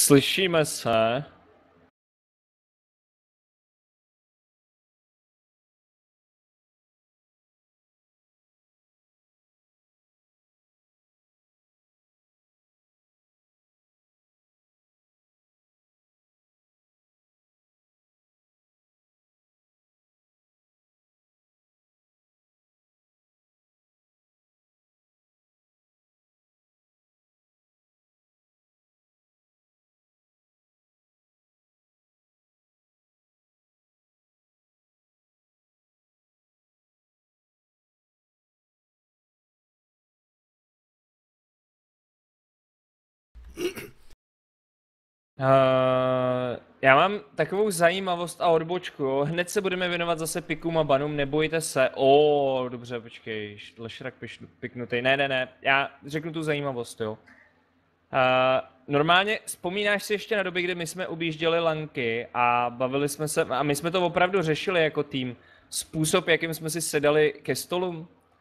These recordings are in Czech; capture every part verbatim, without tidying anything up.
Slyšíme se. Uh, já mám takovou zajímavost a odbočku, jo. Hned se budeme věnovat zase pikům a banům, nebojte se. O, dobře, počkej, lešrak piknutý. Ne, ne, ne, já řeknu tu zajímavost, jo. Uh, normálně, vzpomínáš si ještě na doby, kdy my jsme objížděli lanky a bavili jsme se, a my jsme to opravdu řešili jako tým, způsob, jakým jsme si sedali ke stolům?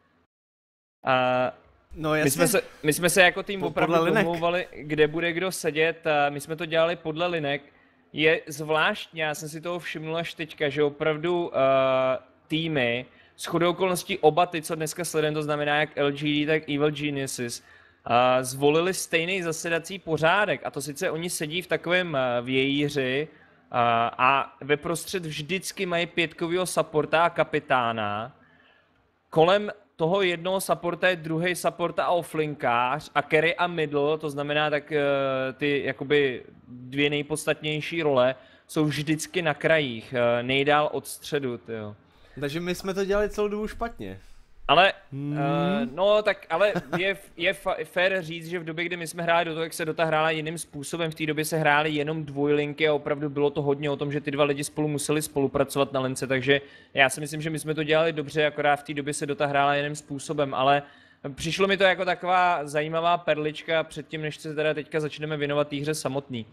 Uh, No jasně. My jsme, se, my jsme se jako tým Po- opravdu podle linek. domlouvali, kde bude kdo sedět, a my jsme to dělali podle linek. Je zvláštní, já jsem si toho všimnul až teďka, že opravdu uh, týmy, shodou okolností oba ty, co dneska sledujeme, to znamená jak L G D, tak Evil Geniuses, uh, zvolili stejný zasedací pořádek, a to sice oni sedí v takovém uh, vějíři uh, a ve prostřed vždycky mají pětkovýho supporta a kapitána. Kolem toho jednoho supporta je druhý supporta a offlinkář a carry a middle, to znamená tak uh, ty jakoby dvě nejpodstatnější role, jsou vždycky na krajích, uh, nejdál od středu, tyjo. Takže my jsme to dělali celou dobu špatně. Ale, Hmm. uh, no tak, ale je, je fa- fér říct, že v době, kdy my jsme hráli do toho, jak se Dota hrála jiným způsobem, v té době se hrály jenom dvojlinky a opravdu bylo to hodně o tom, že ty dva lidi spolu museli spolupracovat na lince, takže já si myslím, že my jsme to dělali dobře, akorát v té době se Dota hrála jiným způsobem, ale přišlo mi to jako taková zajímavá perlička předtím, než se teda teďka začneme věnovat té hře samotný.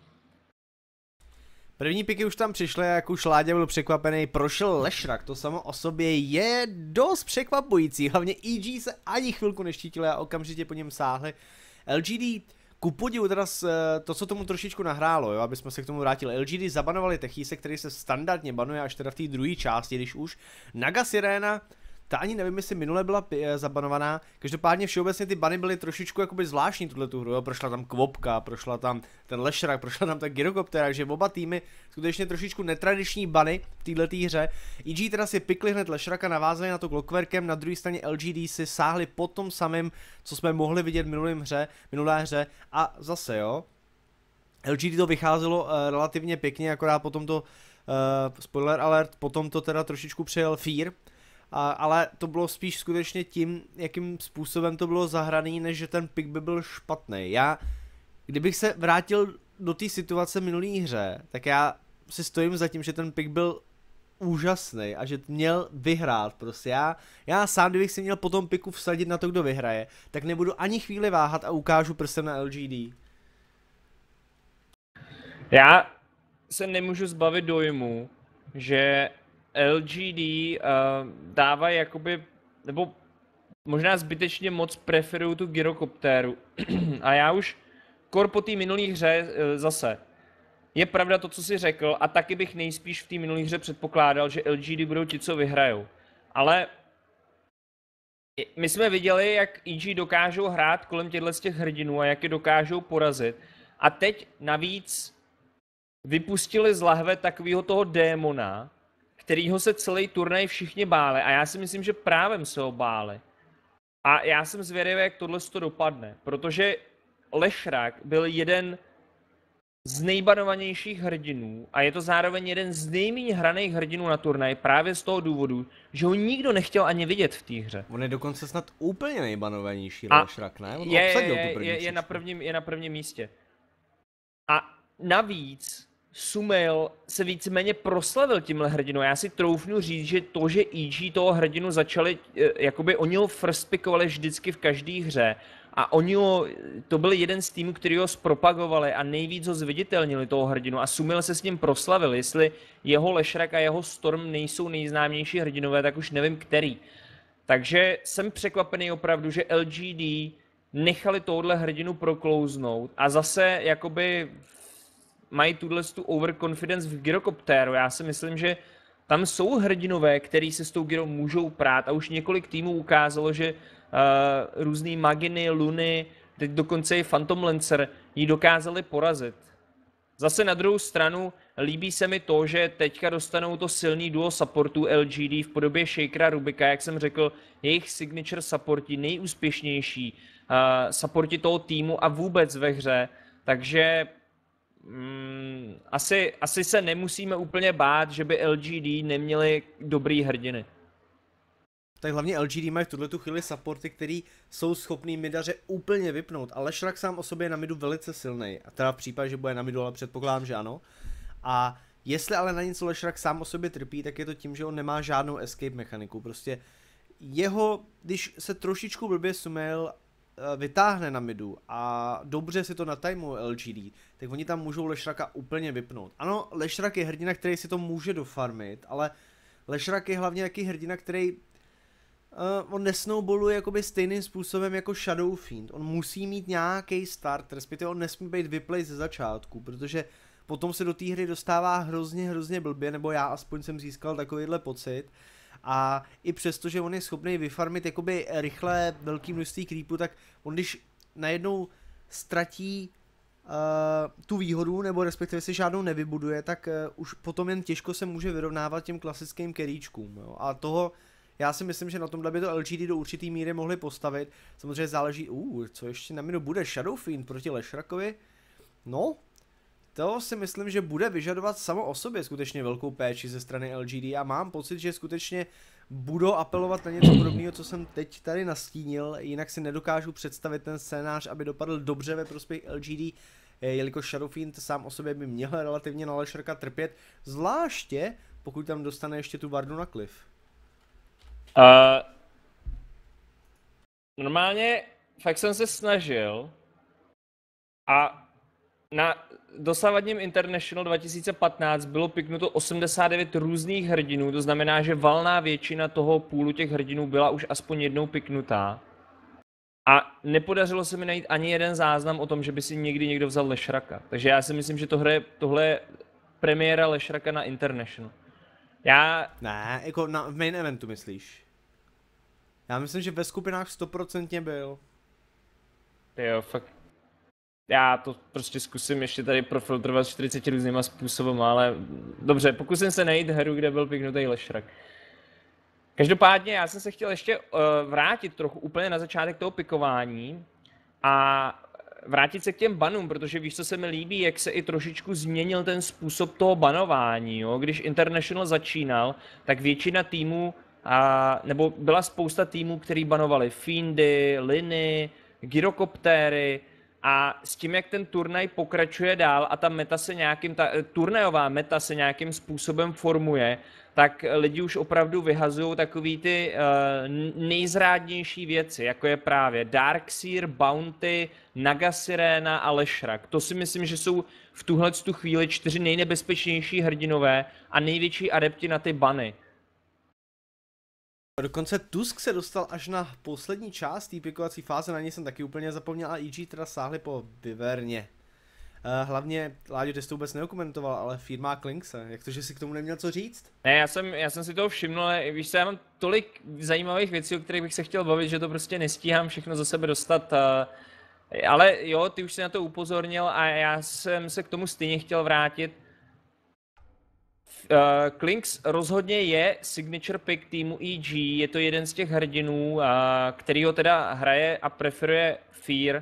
První piky už tam přišly a jak už Láďa byl překvapený, prošel lešrak, to samo o sobě je dost překvapující, hlavně E G se ani chvilku neštítili a okamžitě po něm sáhli. L G D, ku podivu teda to, co tomu trošičku nahrálo, jo, aby jsme se k tomu vrátili. L G D zabanovali Techise, který se standardně banuje až teda v té druhé části, když už. Naga Sirena, ta ani nevím, jestli minule byla zabanovaná, každopádně všeobecně ty bany byly trošičku jakoby zvláštní tuhle tu hru, jo? Prošla tam Kvopka, prošla tam ten lešrak, prošla tam ta Gyrocoptera, takže oba týmy skutečně trošičku netradiční bany v této hře. E G teda si pikli hned lešraka, navázali na to Clockworkem, na druhé straně L G D si sáhli po tom samém, co jsme mohli vidět v minulém hře, minulé hře a zase jo, L G D to vycházelo uh, relativně pěkně, akorát potom to, uh, spoiler alert, potom to teda trošičku přejel Fear. A, ale to bylo spíš skutečně tím, jakým způsobem to bylo zahraný, než že ten pick by byl špatný. Já, kdybych se vrátil do té situace minulý hře, tak já si stojím za tím, že ten pick byl úžasný a že měl vyhrát prostě. Já, já sám, kdybych si měl po tom picku vsadit na to, kdo vyhraje, tak nebudu ani chvíli váhat a ukážu prstem na L G D. Já se nemůžu zbavit dojmu, že L G D uh, dává jakoby, nebo možná zbytečně moc preferuju tu Gyrocopteru. A já už kor po té minulé hře uh, zase. Je pravda to, co jsi řekl, a taky bych nejspíš v té minulé hře předpokládal, že L G D budou ti, co vyhrajou. Ale my jsme viděli, jak E G dokážou hrát kolem těchto z těch hrdinů a jak je dokážou porazit. A teď navíc vypustili z lahve takového toho démona, kterýho se celý turnaj všichni báli, a já si myslím, že právem se ho báli. A já jsem zvědavý, jak tohle to dopadne, protože lešrak byl jeden z nejbanovanějších hrdinů a je to zároveň jeden z nejméně hraných hrdinů na turnaj právě z toho důvodu, že ho nikdo nechtěl ani vidět v té hře. On je dokonce snad úplně nejbanovanější lešrak, ne? On je, obsadil je, tu první je, je, na příčku. prvním, je na prvním místě. A navíc Sumail se víceméně proslavil tímhle hrdinou. Já si troufnu říct, že to, že E G toho hrdinu začali, jakoby oni ho first pickovali vždycky v každé hře a oni ho, to byl jeden z týmů, který ho zpropagovali a nejvíc ho zviditelnili toho hrdinu a Sumail se s ním proslavil. Jestli jeho lešrak a jeho Storm nejsou nejznámější hrdinové, tak už nevím který. Takže jsem překvapený opravdu, že L G D nechali touhle hrdinu proklouznout a zase jakoby mají tuhle tu overconfidence v gyrokoptéru. Já si myslím, že tam jsou hrdinové, který se s tou gyrou můžou prát a už několik týmů ukázalo, že uh, různý Maginy, Luny, teď dokonce i Phantom Lancer ji dokázali porazit. Zase na druhou stranu líbí se mi to, že teďka dostanou to silný duo supportů L G D v podobě Shakera Rubika, jak jsem řekl, jejich signature supporti, nejúspěšnější uh, supporti toho týmu a vůbec ve hře, takže mm, asi, asi se nemusíme úplně bát, že by L G D neměli dobrý hrdiny. Tak hlavně L G D mají v tuhle tu chvíli supporty, který jsou schopný midaře úplně vypnout, ale Leshrac sám o sobě je na midu velice silný. A teda v případě, že bude na midu, ale předpokládám, že ano. A jestli ale na něco Leshrac sám o sobě trpí, tak je to tím, že on nemá žádnou escape mechaniku. Prostě jeho, když se trošičku blbě Sumail vytáhne na midu a dobře si to natajmuje L G D, tak oni tam můžou Leshraca úplně vypnout. Ano, Leshrac je hrdina, který si to může dofarmit, ale Leshrac je hlavně jaký hrdina, který Uh, on nesnowballuje jakoby stejným způsobem jako Shadow Fiend. On musí mít nějaký start, respektive on nesmí být vyplay ze začátku, protože potom se do té hry dostává hrozně, hrozně blbě, nebo já aspoň jsem získal takovýhle pocit. A i přesto, že on je schopný vyfarmit jakoby rychle velký množství creepů, tak on když najednou ztratí uh, tu výhodu, nebo respektive si žádnou nevybuduje, tak uh, už potom jen těžko se může vyrovnávat těm klasickým keríčkům. Jo? A toho já si myslím, že na tomhle by to L G D do určitý míry mohli postavit. Samozřejmě záleží, uh, co ještě na minu bude, Shadow Fiend proti Leshracovi. No, to si myslím, že bude vyžadovat samo o sobě skutečně velkou péči ze strany L G D a mám pocit, že skutečně budou apelovat na něco podobného, co jsem teď tady nastínil, jinak si nedokážu představit ten scénář, aby dopadl dobře ve prospěch L G D, jelikož Shadow Fiend sám o sobě by měl relativně na Leshraca trpět, zvláště pokud tam dostane ještě tu vardu na Cliff. Uh, normálně fakt jsem se snažil a na dosavadním International dva tisíce patnáct bylo piknuto osmdesát devět různých hrdinů, to znamená, že valná většina toho půlu těch hrdinů byla už aspoň jednou piknutá. A nepodařilo se mi najít ani jeden záznam o tom, že by si někdy někdo vzal Leshraca. Takže já si myslím, že tohle je, tohle je premiéra Leshraca na International. Já... Ne, jako na, v main eventu myslíš? Já myslím, že ve skupinách stoprocentně byl. Jo, fakt. Já to prostě zkusím ještě tady profiltrovat čtyřiceti různýma způsoby, ale dobře, pokusím se najít hru, kde byl piknutý Leshrac. Každopádně já jsem se chtěl ještě uh, vrátit trochu úplně na začátek toho pikování a vrátit se k těm banům, protože víš, co se mi líbí, jak se i trošičku změnil ten způsob toho banování. Jo? Když International začínal, tak většina týmů, a, nebo byla spousta týmů, který banovali Fiendy, Liny, gyrokoptéry a s tím, jak ten turnaj pokračuje dál a ta meta se nějakým, ta turnajová meta se nějakým způsobem formuje, tak lidi už opravdu vyhazují takový ty uh, nejzrádnější věci, jako je právě Darkseer, Bounty, Naga Sirena a Leshrac. To si myslím, že jsou v tuhle tu chvíli čtyři nejnebezpečnější hrdinové a největší adepti na ty bany. Dokonce Tusk se dostal až na poslední část té pikovací fáze, na něj jsem taky úplně zapomněl a E G teda sáhli po Viverně. Uh, hlavně, Láďo, ty jsi to vůbec neokomentoval, ale firma Klinkse, jak to, že si k tomu neměl co říct? Ne, já jsem, já jsem si toho všiml, ale víš co, já mám tolik zajímavých věcí, o kterých bych se chtěl bavit, že to prostě nestíhám všechno za sebe dostat. Uh, ale jo, ty už jsi na to upozornil a já jsem se k tomu stejně chtěl vrátit. Uh, Klinks rozhodně je signature pick týmu E G, je to jeden z těch hrdinů, uh, který ho teda hraje a preferuje Fear.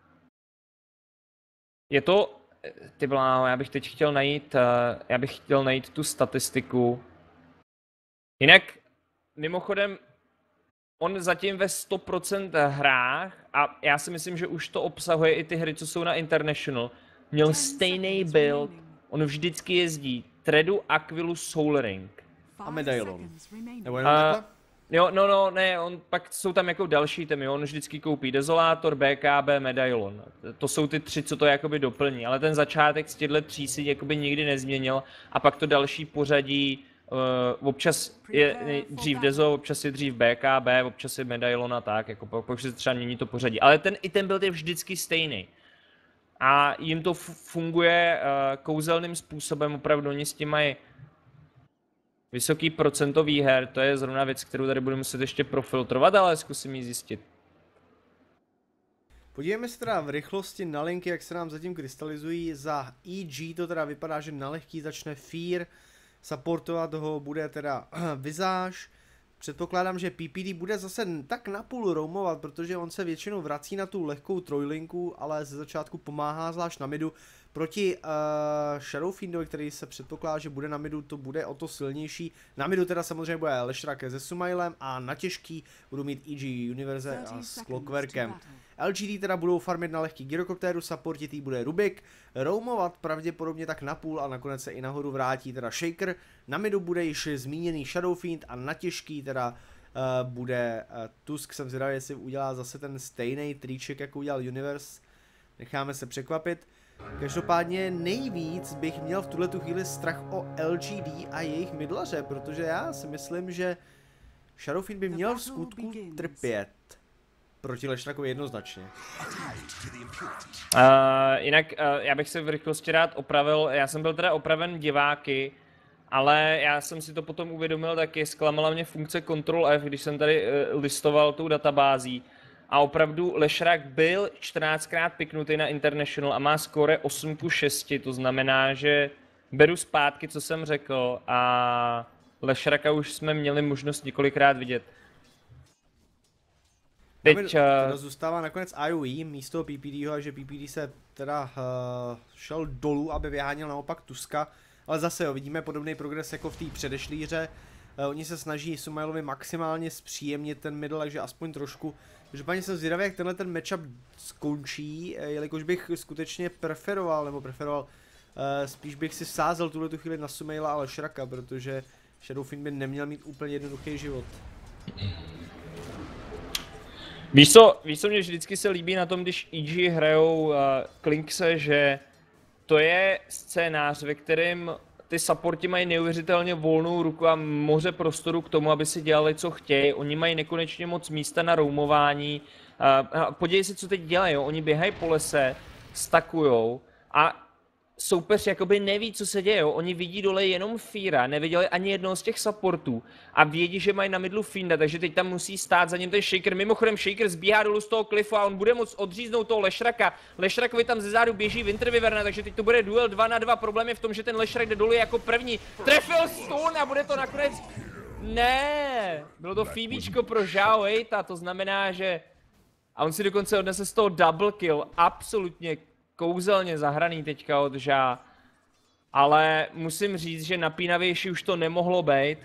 Je to, ty bláho, já bych teď chtěl najít, uh, já bych chtěl najít tu statistiku. Jinak, mimochodem, on zatím ve sto procent hrách, a já si myslím, že už to obsahuje i ty hry, co jsou na International, měl stejný build, on vždycky jezdí Tredu, Aquilu, Soul Ring. A Medailon. Nebo jenom takhle? Jo, no, no, ne, on pak jsou tam jako další temy, on vždycky koupí Desolator, B K B, Medailon. To jsou ty tři, co to jakoby doplní, ale ten začátek z těchto tří si jakoby nikdy nezměnil a pak to další pořadí, uh, občas je dřív Dezo, občas je dřív B K B, občas je Medailon a tak, jako pak se třeba mění to pořadí, ale ten i ten byl je vždycky stejný. a jim to funguje uh, kouzelným způsobem, opravdu oni s tím mají vysoký procento výher, to je zrovna věc, kterou tady budu muset ještě profiltrovat, ale zkusím ji zjistit. Podívejme se teda v rychlosti na linky, jak se nám zatím krystalizují. Za E G to teda vypadá, že na lehký začne Fear, supportovat ho bude teda Visage. Předpokládám, že P P D bude zase tak napůl roamovat, protože on se většinou vrací na tu lehkou trojlinku, ale ze začátku pomáhá zvlášť na midu. Proti uh, Shadowfiendovi, který se předpokládá, že bude na midu, to bude o to silnější. Na midu teda samozřejmě bude Leshrac se Sumailem a na těžký budou mít E G Universe a s Clockworkem. L G D teda budou farmit na lehký gyrokoptéru, supportitý bude Rubik, roamovat pravděpodobně tak napůl a nakonec se i nahoru vrátí teda Shaker. Na midu bude již zmíněný Shadowfiend a na těžký teda uh, bude uh, Tusk. Jsem zvědavý, jestli udělá zase ten stejný triček, jako udělal Universe. Necháme se překvapit. Každopádně nejvíc bych měl v tuhletu chvíli strach o L G D a jejich mydlaře, protože já si myslím, že Shadowfiend by měl v skutku trpět proti Leshracovi jednoznačně. Uh, jinak uh, já bych se v rychlosti rád opravil, já jsem byl teda opraven diváky, ale já jsem si to potom uvědomil taky, zklamala mě funkce Ctrl F, když jsem tady uh, listoval tou databází. A opravdu Leshrac byl čtrnáctkrát piknutý na International a má skóre osm ku šesti, to znamená, že beru zpátky, co jsem řekl, a Leshraca už jsme měli možnost několikrát vidět. Teď uh... teda zůstává nakonec I O E místo P P D ho, a že P P D se teda uh, šel dolů, aby vyháněl naopak Tuska, ale zase jo, vidíme podobný progres jako v té předešlé hře. Uh, oni se snaží Sumailovi maximálně zpříjemnit ten middle, takže aspoň trošku. Každopádně jsem zvědavý, jak tenhle ten matchup skončí, jelikož bych skutečně preferoval, nebo preferoval, uh, spíš bych si sázel tuhle tu chvíli na Sumaila a Leshraca, protože Shadowfiend by neměl mít úplně jednoduchý život. Víš co, víš co mě vždycky se líbí na tom, když E G hrajou uh, Klinkse, že to je scénář, ve kterém ty supporti mají neuvěřitelně volnou ruku a moře prostoru k tomu, aby si dělali, co chtějí. Oni mají nekonečně moc místa na roamování. Uh, podívej si, co teď dělají. Oni běhají po lese, stakujou a soupeř jakoby neví, co se děje. Oni vidí dole jenom Feara, neviděli ani jednoho z těch supportů a vědí, že mají na midlu Fienda, takže teď tam musí stát za ním ten Shaker. Mimochodem Shaker zbíhá dolů z toho klifu a on bude moct odříznout toho Leshraca. Leshracovi tam ze zádu běží Winter Wyverna, takže teď to bude duel dva na dva. Problém je v tom, že ten Leshrac jde dolů jako první. Trefil stun a bude to nakonec... Ne, bylo to Phoebečko pro Zhao Weita, to znamená, že... A on si dokonce odnese z toho double kill, absolutně kouzelně zahraný teďka od Zha, ale musím říct, že napínavější už to nemohlo být.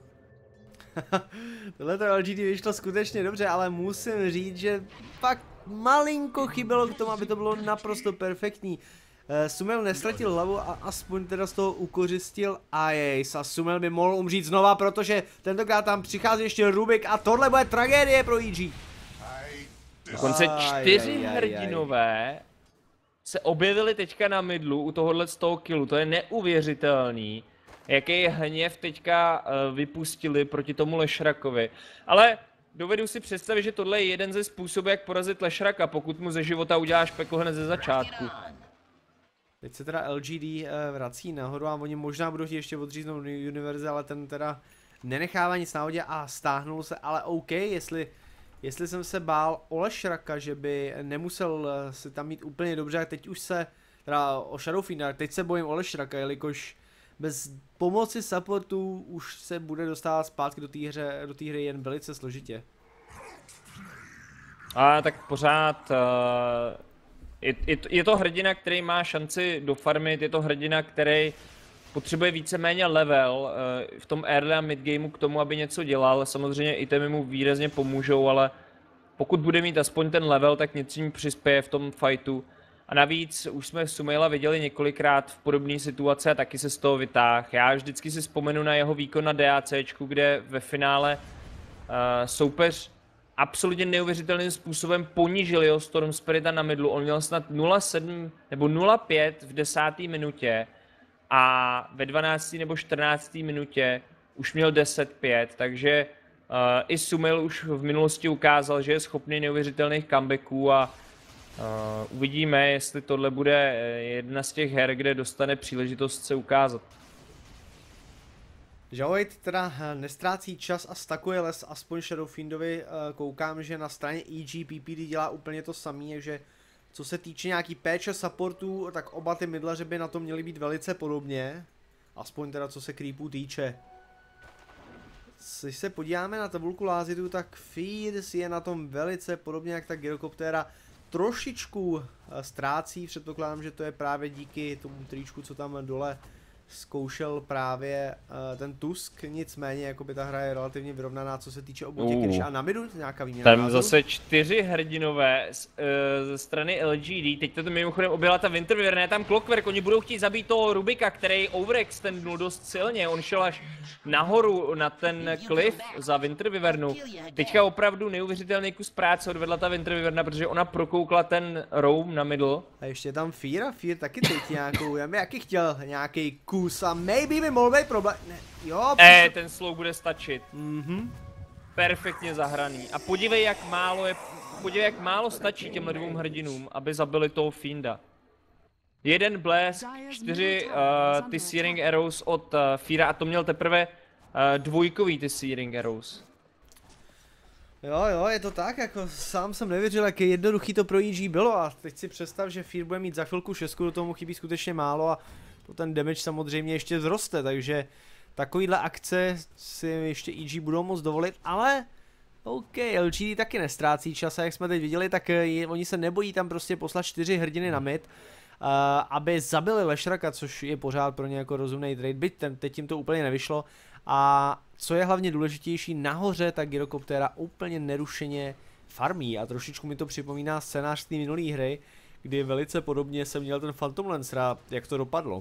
Tohle to L G D vyšlo skutečně dobře, ale musím říct, že fakt malinko chybělo k tomu, aby to bylo naprosto perfektní. Uh, Sumail nestratil hlavu a aspoň teda z toho ukořistil Ace a Sumail by mohl umřít znova, protože tentokrát tam přichází ještě Rubik a tohle bude tragédie pro E G. Dokonce čtyři hrdinové se objevili teďka na midlu u tohohle z toho killu, to je neuvěřitelný, jaký hněv teďka uh, vypustili proti tomu Leshracovi. Ale dovedu si představit, že tohle je jeden ze způsobů, jak porazit Leshraca, pokud mu ze života uděláš peklo hned ze začátku. Teď se teda L G D uh, vrací nahoru a oni možná budou chtít ještě odříznout Universe, ale ten teda nenechává nic na hodě a stáhnul se, ale OK, jestli... Jestli jsem se bál o Leshraca, že by nemusel si tam mít úplně dobře, a teď už se, teda o Shadowfienda, teď se bojím o Leshraca, jelikož bez pomoci supportů už se bude dostávat zpátky do té hře, do té hry jen velice složitě. A tak pořád uh, je, je, to, je to hrdina, který má šanci dofarmit, je to hrdina, který potřebuje víceméně level uh, v tom early a mid gameu k tomu, aby něco dělal. Samozřejmě itemy mu výrazně pomůžou, ale pokud bude mít aspoň ten level, tak něco jim přispěje v tom fightu. A navíc už jsme Sumaila viděli několikrát v podobné situaci a taky se z toho vytáhl. Já vždycky si vzpomenu na jeho výkon na DACčku, kde ve finále uh, soupeř absolutně neuvěřitelným způsobem ponížil jeho Storm Spirita na midlu. On měl snad nula sedm nebo nula pět v desáté minutě. A ve dvanácté nebo čtrnácté minutě už měl deset pět, takže uh, i Sumail už v minulosti ukázal, že je schopný neuvěřitelných comebacků a Uh, uvidíme, jestli tohle bude jedna z těch her, kde dostane příležitost se ukázat. Žavoid teda nestrácí čas a stakuje les, aspoň Shadowfiendovi. Koukám, že na straně E G P P D dělá úplně to samé, takže co se týče nějaký péče supportů, tak oba ty midlaři by na to měly být velice podobně. Aspoň teda co se creepů týče. Když se podíváme na tabulku Lázidu, tak Fierce je na tom velice podobně jak ta Gyrocoptera. Trošičku ztrácí, předpokládám, že to je právě díky tomu tričku, co tam dole zkoušel právě uh, ten Tusk, nicméně jakoby ta hra je relativně vyrovnaná, co se týče obou těch uh. A na midu nějaká výměna Tam názoru? Zase čtyři hrdinové z, uh, ze strany L G D, teď to mimochodem objela ta Winter Wyvern, je tam Clockwork, oni budou chtít zabít toho Rubika, který overextendnul dost silně, on šel až nahoru na ten cliff za Winter Wyvernu. Teďka opravdu neuvěřitelný kus práce odvedla ta Winter Wyverna, protože ona prokoukla ten roam na middle. A ještě tam Fear a Fear taky teď nějakou, já bych jaký chtěl nějaký kus a maybe by mohl být problém, ne, jo. Eh, ten slow bude stačit. Mhm. Perfektně zahraný. A podívej, jak málo je, podívej, jak málo stačí těmhle dvou hrdinům, aby zabili toho Fienda. Jeden blesk, čtyři uh, ty Searing Arrows od uh, Feara a to měl teprve uh, dvojkový ty Searing Arrows. Jo, jo, je to tak, jako sám jsem nevěřil, jak jednoduchý to pro E G bylo a teď si představ, že Fear bude mít za chvilku šestku, do tomu chybí skutečně málo a to ten damage samozřejmě ještě vzroste, takže takovýhle akce si ještě E G budou moct dovolit, ale OK, L G D taky nestrácí čas a jak jsme teď viděli, tak je, oni se nebojí tam prostě poslat čtyři hrdiny na mid, uh, aby zabili Leshraka, což je pořád pro ně jako rozumný trade, byť ten, teď jim to úplně nevyšlo. A co je hlavně důležitější, nahoře ta Gyrocoptera úplně nerušeně farmí a trošičku mi to připomíná scénář z té minulé hry, kdy velice podobně jsem měl ten Phantom Lancer a jak to dopadlo.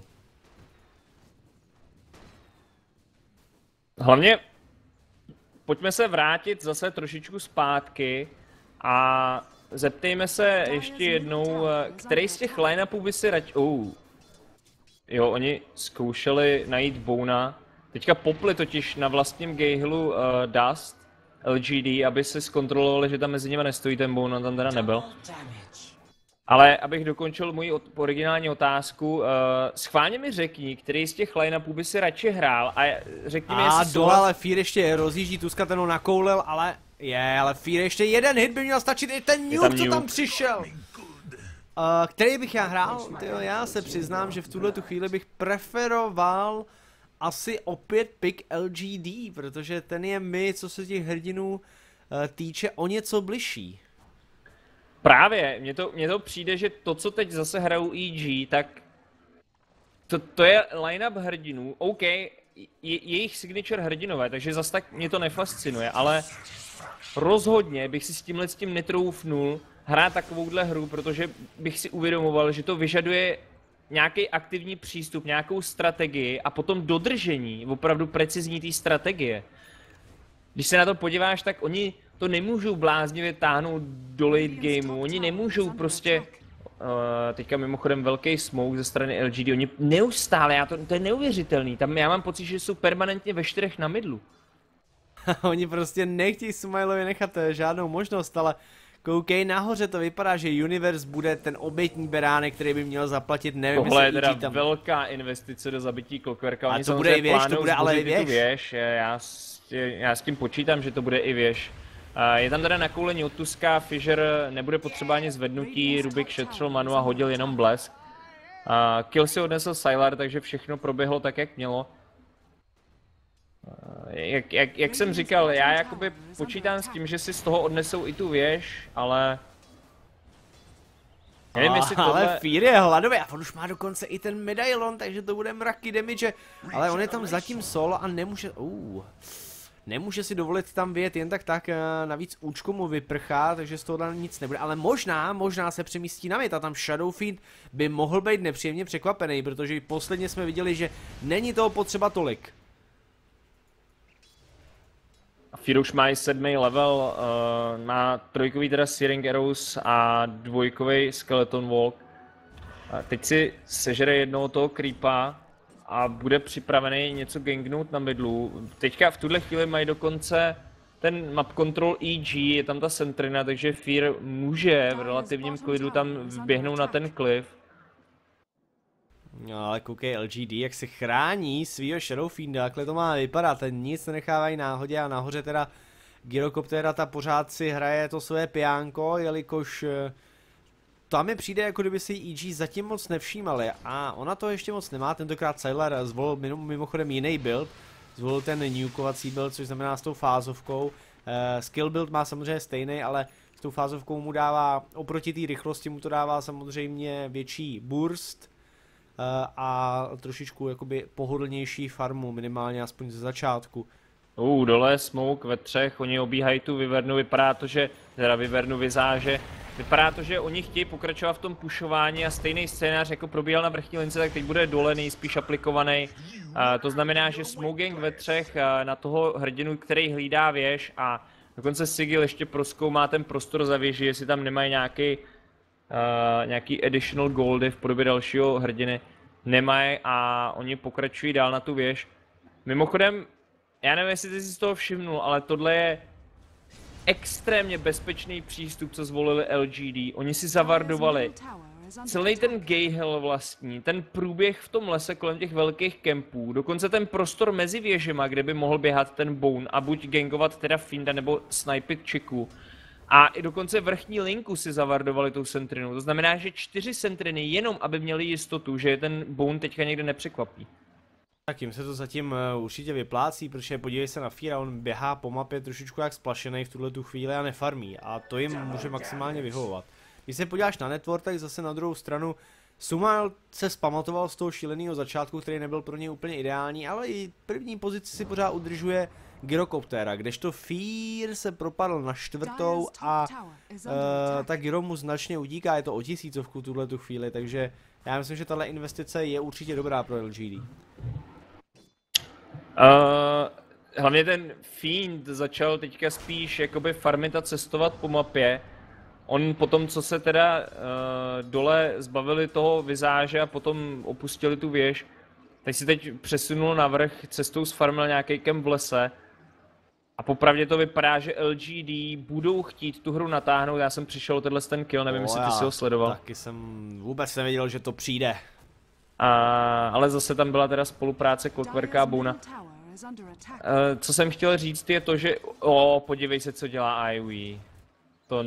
Hlavně pojďme se vrátit zase trošičku zpátky a zeptejme se ještě jednou, který z těch line-upů by si radši... Oh. Jo, oni zkoušeli najít Bona. Teďka popli totiž na vlastním Gayhilu uh, Dust, L G D, aby se zkontrolovali, že tam mezi nimi nestojí ten Bone, on tam teda nebyl. Ale abych dokončil moji originální otázku, uh, schválně mi řekni, který z těch line-upů by si radši hrál a řekni mi, a jestli dole, ale Fear ještě rozjíždí, Tuska ten ho nakoulil, ale je, ale Fear ještě jeden hit by měl stačit, i ten nuke, co tam přišel. Uh, který bych já hrál? Tyjo, já se přiznám, že v tuhle tu chvíli bych preferoval asi opět pick L G D, protože ten je mi, co se těch hrdinů uh, týče, o něco bližší. Právě, mně to, mně to přijde, že to, co teď zase hrajou E G, tak to, to je line-up hrdinů, OK, je, jejich signature hrdinové, takže zase tak mě to nefascinuje, ale rozhodně bych si s tímhle s tím netroufnul hrát takovouhle hru, protože bych si uvědomoval, že to vyžaduje nějaký aktivní přístup, nějakou strategii a potom dodržení opravdu precizní té strategie. Když se na to podíváš, tak oni to nemůžou bláznivě táhnout do late gameu, oni nemůžou prostě, uh, teďka mimochodem velký smoke ze strany L G D, oni neustále, já to, to je neuvěřitelný, tam já mám pocit, že jsou permanentně ve čtyřech na midlu. Oni prostě nechtějí Smilovi nechat žádnou možnost, ale koukej, nahoře to vypadá, že Universe bude ten obětní beránek, který by měl zaplatit, nevím, tohle je jestli teda tam... velká investice do zabití Clockworka. A to bude i věž, to bude ale i věž. věž. Já, s, já s tím počítám, že to bude i věž. Je tam teda nakoulení od Tuska, Fissure nebude potřeba ani zvednutí, Rubik šetřil manu a hodil jenom blesk. Kill si odnesl Sylar, takže všechno proběhlo tak, jak mělo. Jak, jak, jak jsem říkal, já jakoby počítám s tím, že si z toho odnesou i tu věž, ale... Nevím, oh, jestli tohle... Ale Fear je hladový a on už má dokonce i ten medailon, takže to bude mraky damage, ale on je tam zatím solo a nemůže... Uh, nemůže si dovolit tam vyjet jen tak tak, navíc účko mu vyprchá, takže z toho nic nebude, ale možná, možná se přemístí na mid a tam Shadowfiend by mohl být nepříjemně překvapený, protože posledně jsme viděli, že není toho potřeba tolik. Fear už má i sedmý level, uh, má trojkový teda Searing Arrows a dvojkový Skeleton Walk. Uh, teď si sežere jednoho toho creepa a bude připravený něco gangnout na midlu. Teďka v tuhle chvíli mají dokonce ten map control E G, je tam ta Sentrina, takže Fear může v relativním klidu tam vběhnout na ten cliff. No ale koukej L G D, jak se chrání svýho Shadowfienda, takhle to má vypadat, ten nic nenechávají náhodě a nahoře teda Gyrocoptera ta pořád si hraje to své pijánko, jelikož tam mi přijde, jako kdyby si E G zatím moc nevšímali a ona to ještě moc nemá, tentokrát Sylar zvolil mimochodem jiný build, zvolil ten nukovací build, což znamená s tou fázovkou, uh, skill build má samozřejmě stejný, ale s tou fázovkou mu dává, oproti té rychlosti mu to dává samozřejmě větší burst uh, a trošičku jakoby pohodlnější farmu, minimálně aspoň ze začátku. Uh, dole smoke ve třech, oni obíhají tu Vyvernu, vypadá to, že, teda Vyvernu vyzáže, vypadá to, že oni chtějí pokračovat v tom pušování a stejný scénář jako probíhal na vrchní lince, tak teď bude dole nejspíš aplikovaný. Uh, to znamená, že smoke gang ve třech uh, na toho hrdinu, který hlídá věž a dokonce Sigil ještě prozkoumá ten prostor za věži, jestli tam nemají nějaký, uh, nějaký additional goldy v podobě dalšího hrdiny. Nemají a oni pokračují dál na tu věž. Mimochodem, já nevím, jestli jsi si z toho všimnul, ale tohle je extrémně bezpečný přístup, co zvolili L G D. Oni si zavardovali celý ten Gayhill vlastní, ten průběh v tom lese kolem těch velkých kempů, dokonce ten prostor mezi věžema, kde by mohl běhat ten Bone a buď gangovat teda Fienda nebo snipit Chiku. A i dokonce vrchní linku si zavardovali tou Sentrinou. To znamená, že čtyři Sentriny jenom, aby měli jistotu, že je ten Bone teďka někde nepřekvapí. Tak jim se to zatím uh, určitě vyplácí, protože podívej se na Feara, on běhá po mapě trošičku jak splašený v tuhle tu chvíli a nefarmí a to jim může maximálně vyhovovat. Když se podíváš na network, tak zase na druhou stranu Sumail se zpamatoval z toho šíleného začátku, který nebyl pro něj úplně ideální, ale i první pozici si pořád udržuje Gyrocoptera, kdežto Fear se propadl na čtvrtou a uh, ta Gyro mu značně utíká, je to o tisícovku tuhle tu chvíli, takže já myslím, že tahle investice je určitě dobrá pro L G D. Uh, hlavně ten Fiend začal teďka spíš jakoby farmit a cestovat po mapě. On potom, co se teda uh, dole zbavili toho vizáže a potom opustili tu věž, tak si teď přesunul navrch, cestou sfarmil nějaký kemp v lese. A popravdě to vypadá, že L G D budou chtít tu hru natáhnout, já jsem přišel tenhle ten kill, nevím, jestli ty si ho sledoval. Taky jsem vůbec nevěděl, že to přijde. A, ale zase tam byla teda spolupráce Clockworka a Bona. Uh, co jsem chtěl říct je to, že o, podívej se, co dělá I O E. To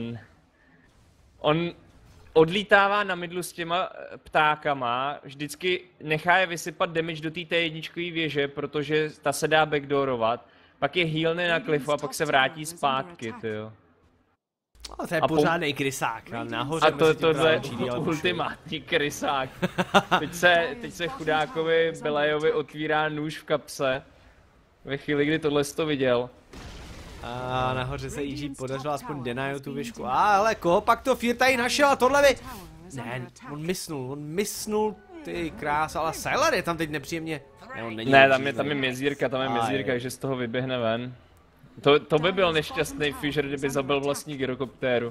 on odlítává na midlu s těma ptákama, vždycky nechá je vysypat damage do té té jedničkové věže, protože ta se dá backdoorovat. Pak je healny na cliffu a pak se vrátí zpátky, tyjo. No, to je pořádnej krysák, a nahoře a to, to je to ultimátní krysák. Teď se, teď se chudákovi Belajovi otvírá nůž v kapse. Ve chvíli, kdy tohle jsi to viděl. A nahoře se E G podařilo aspoň denají tu věžku. A ale koho pak to Fear tady našel a tohle by... Ne, on misnul, on misnul, ty krása, ale Sylar je tam teď nepříjemně. Ne, on není ne tam je, tam je mězírka, tam je mězírka, že z toho vyběhne ven. To, to by byl nešťastný Fisher, kdyby zabil vlastní gyrokoptéru.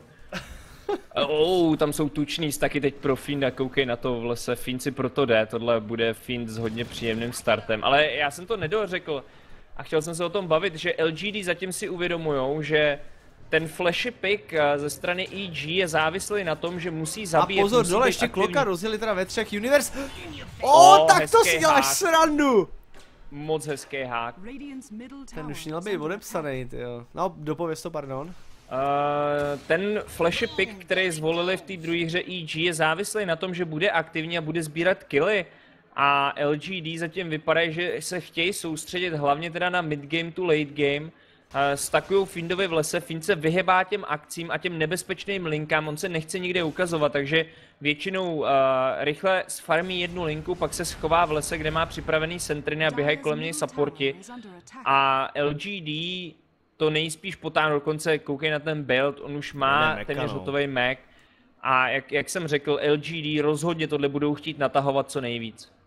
Oh, tam jsou tuční staky teď pro Fienda, koukej na to v lese, Fiend si proto jde, tohle bude Fiend s hodně příjemným startem. Ale já jsem to nedořekl a chtěl jsem se o tom bavit, že L G D zatím si uvědomujou, že ten flashy pick ze strany E G je závislý na tom, že musí zabíjet. A pozor, dole ještě Kloka rozjeli teda ve třech Universe. O, oh, tak to si děláš hák. Srandu! Moc hezký hák. Ten už měl být odepsaný, tyjo. No, dopověz to, pardon. Uh, ten flashy pick, který zvolili v té druhé hře E G, je závislý na tom, že bude aktivní a bude sbírat killy. A L G D zatím vypadá, že se chtějí soustředit hlavně teda na mid-game to late game. Uh, stakujou Fiendovi v lese, Fiend se vyhybá těm akcím a těm nebezpečným linkám, on se nechce nikde ukazovat, takže většinou uh, rychle sfarmí jednu linku, pak se schová v lese, kde má připravený sentriny a běhají kolem něj supporti. A L G D to nejspíš potáhne, dokonce koukej na ten build, on už má téměř hotový Mac. A jak, jak jsem řekl, L G D rozhodně tohle budou chtít natahovat co nejvíc.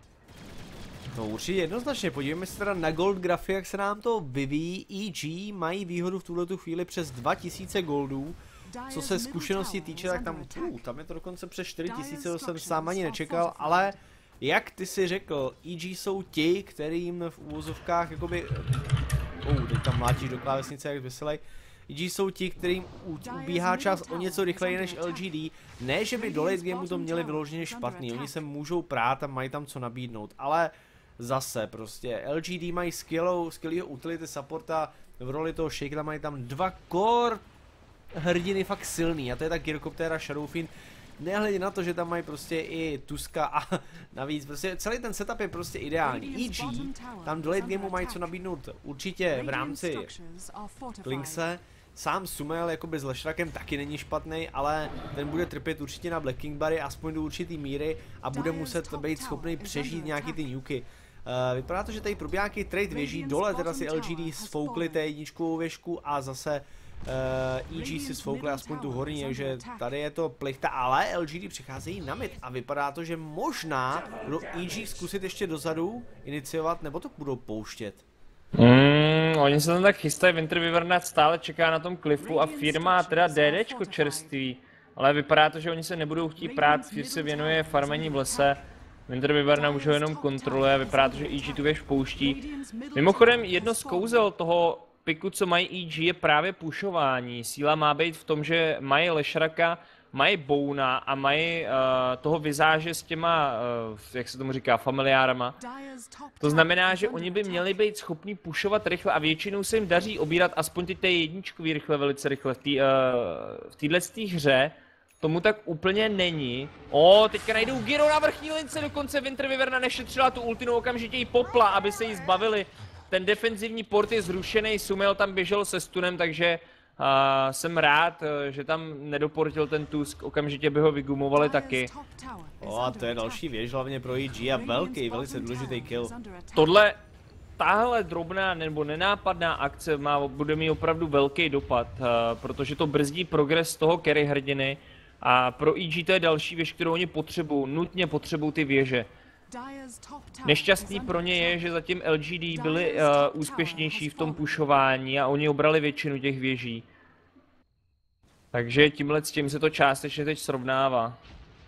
No určitě jednoznačně, podívejme se teda na gold grafy, jak se nám to vyvíjí. E G mají výhodu v tuhletu chvíli přes dva tisíce goldů. Co se zkušenosti týče, tak tam, uh, tam je to dokonce přes čtyři tisíce, to jsem sám ani nečekal, ale jak ty si řekl, E G jsou ti, kterým v úvozovkách jakoby Uh, teď tam mlátíš do klávesnice jak veselej. E G jsou ti, kterým ubíhá čas o něco rychleji než L G D. Ne, že by do late gameu to měli vyloženě špatný, oni se můžou prát a mají tam co nabídnout, ale zase prostě L G D mají skvělou, skvělýho utility supporta, v roli toho Shakera mají tam dva core hrdiny fakt silný a to je ta Gyrocoptera Shadowfiend. Nehledě na to, že tam mají prostě i Tuska a navíc prostě celý ten setup je prostě ideální. E G tam do late gameu mají co nabídnout určitě v rámci Klinkse. Sám Sumail jakoby s Leshrakem taky není špatný, ale ten bude trpět určitě na Black King Barry aspoň do určitý míry a bude muset být schopný přežít nějaký ty nuky. Uh, vypadá to, že tady probíhá nějaký trade věží, dole teda si L G D sfoukli té jedničkovou věžku a zase uh, E G si sfoukli aspoň tu horní, takže tady je to plichta, ale L G D přicházejí na mid a vypadá to, že možná budou E G zkusit ještě dozadu iniciovat, nebo to budou pouštět. Mm, oni se tam tak chystají, Winter Wyvern stále čeká na tom klifu a firma teda DDčko čerství, ale vypadá to, že oni se nebudou chtít prát, Fear se věnuje farmení v lese. Winter Wyvern už ho jenom kontroluje, vypadá to, že E G tu věž pouští. Mimochodem jedno z kouzel toho piku, co mají E G, je právě pušování. Síla má být v tom, že mají Leshraka, mají Bouna a mají uh, toho vizáže s těma, uh, jak se tomu říká, familiárama. To znamená, že oni by měli být schopni pušovat rychle a většinou se jim daří obírat aspoň ty té jedničkový rychle, velice rychle. V téhle uh, hře tomu tak úplně není. O, teďka najdou Gyro na vrchní lince, dokonce Winter Wyverna nešetřila tu ultinu, okamžitě jí popla, aby se jí zbavili. Ten defenzivní port je zrušený, Sumail tam běžel se stunem, takže uh, jsem rád, že tam nedoportil ten Tusk, okamžitě by ho vygumovali taky. O, a to je další věž, hlavně pro E G a velký, velice důležitý kill. Tohle, tahle drobná nebo nenápadná akce má, bude mít opravdu velký dopad, uh, protože to brzdí progres toho carry hrdiny. A pro E G to je další věž, kterou oni potřebují, nutně potřebují ty věže. Nešťastný pro ně je, že zatím L G D byli uh, úspěšnější v tom pušování a oni obrali většinu těch věží. Takže tímhle s tím se to částečně teď srovnává.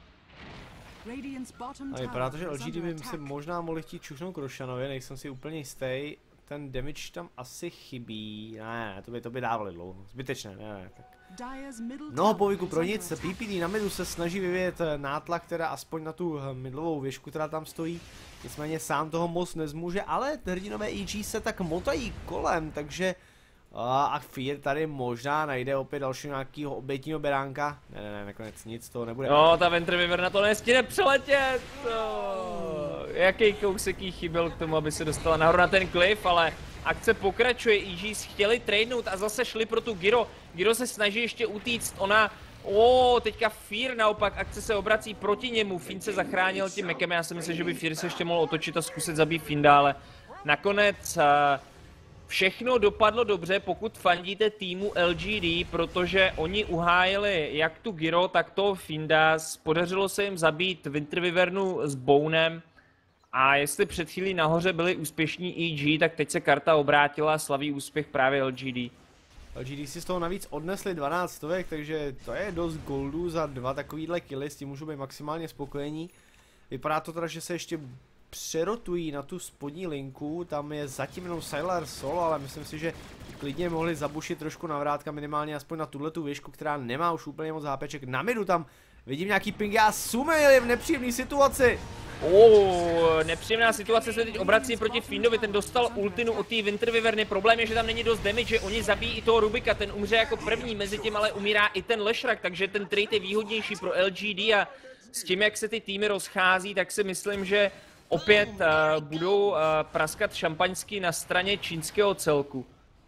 A vypadá to, že L G D by se možná mohli chtít čuchnout k Roshanovi, nejsem si úplně jistý. Ten damage tam asi chybí, ne, ne, to by, to by dávali dlouho, zbytečné, ne, ne, tak. Mnoho povyku pro nic, P P D na midu se snaží vyvíjet nátlak teda aspoň na tu midlovou věžku, která tam stojí. Nicméně sám toho moc nezmůže, ale hrdinové E G se tak motají kolem, takže a, a Fear tady možná najde opět dalšího nějakého obětního beránka. Ne, ne, ne, nakonec nic toho nebude. No, ta Winter Wyvern na to nestihne přeletět. Oh, jaký kousek jí chyběl k tomu, aby se dostala nahoru na ten cliff, ale akce pokračuje, E G chtěli tradenout a zase šli pro tu Gyro. Gyro se snaží ještě utíct, ona... O, oh, teďka Fear naopak, akce se obrací proti němu, Fiend se zachránil tím mekem, já si myslím, že by Fear se ještě mohl otočit a zkusit zabít Fienda, ale nakonec... Uh, Všechno dopadlo dobře, pokud fandíte týmu L G D, protože oni uhájili jak tu Gyro, tak toho Fienda. Podařilo se jim zabít Winter Wyvernu s Bounem. A jestli před chvílí nahoře byli úspěšní E G, tak teď se karta obrátila a slaví úspěch právě L G D. L G D si z toho navíc odnesli dvanáct stovek, takže to je dost goldů za dva takovýhle killy, s tím můžu být maximálně spokojení. Vypadá to teda, že se ještě přerotují na tu spodní linku, tam je zatím jenom Sylar solo, ale myslím si, že klidně mohli zabušit trošku navrátka, minimálně aspoň na tuhletu věžku, která nemá už úplně moc hápeček. Na midu tam vidím nějaký ping a Sumail je v nepříjemné situaci. Oh, nepříjemná situace se teď obrací proti Fiendovi, ten dostal ultinu od té Winter Wyverny, problém je, že tam není dost damage, že oni zabijí i toho Rubika, ten umře jako první, mezi tím ale umírá i ten Leshrak, takže ten trade je výhodnější pro L G D a s tím, jak se ty týmy rozchází, tak si myslím, že opět uh, budou uh, praskat šampaňský na straně čínského celku.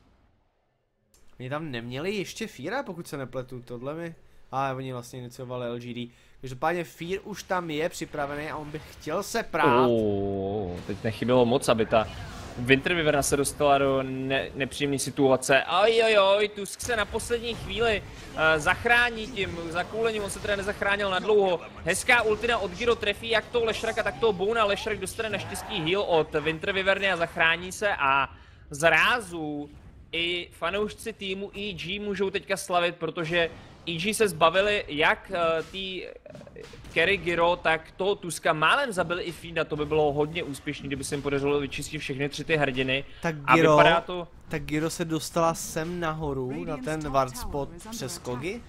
Oni tam neměli ještě Feara, pokud se nepletu, tohle mi... A oni vlastně iniciovali L G D. Každopádně Fear už tam je připravený a on by chtěl se prát. Oh, teď nechybělo moc, aby ta Winter Wyverna se dostala do ne nepříjemné situace. Ojojoj, Tusk se na poslední chvíli uh, zachrání tím zakoulením, on se teda nezachránil na dlouho. Hezká ultina od Gyro trefí jak toho Leshraka, tak toho Bouna. Leshrak dostane naštěstí heal od Winter Wyverny a zachrání se a z rázu i fanoušci týmu E G můžou teďka slavit, protože E G se zbavili jak uh, tý Kerry Gyro, tak toho Tuska. Málem zabili i Fienda, to by bylo hodně úspěšný, kdyby se jim podařilo vyčistit všechny tři ty hrdiny. Tak a Gyro, vypadá to... tak Gyro se dostala sem nahoru, na ten ward spot přes Kogi?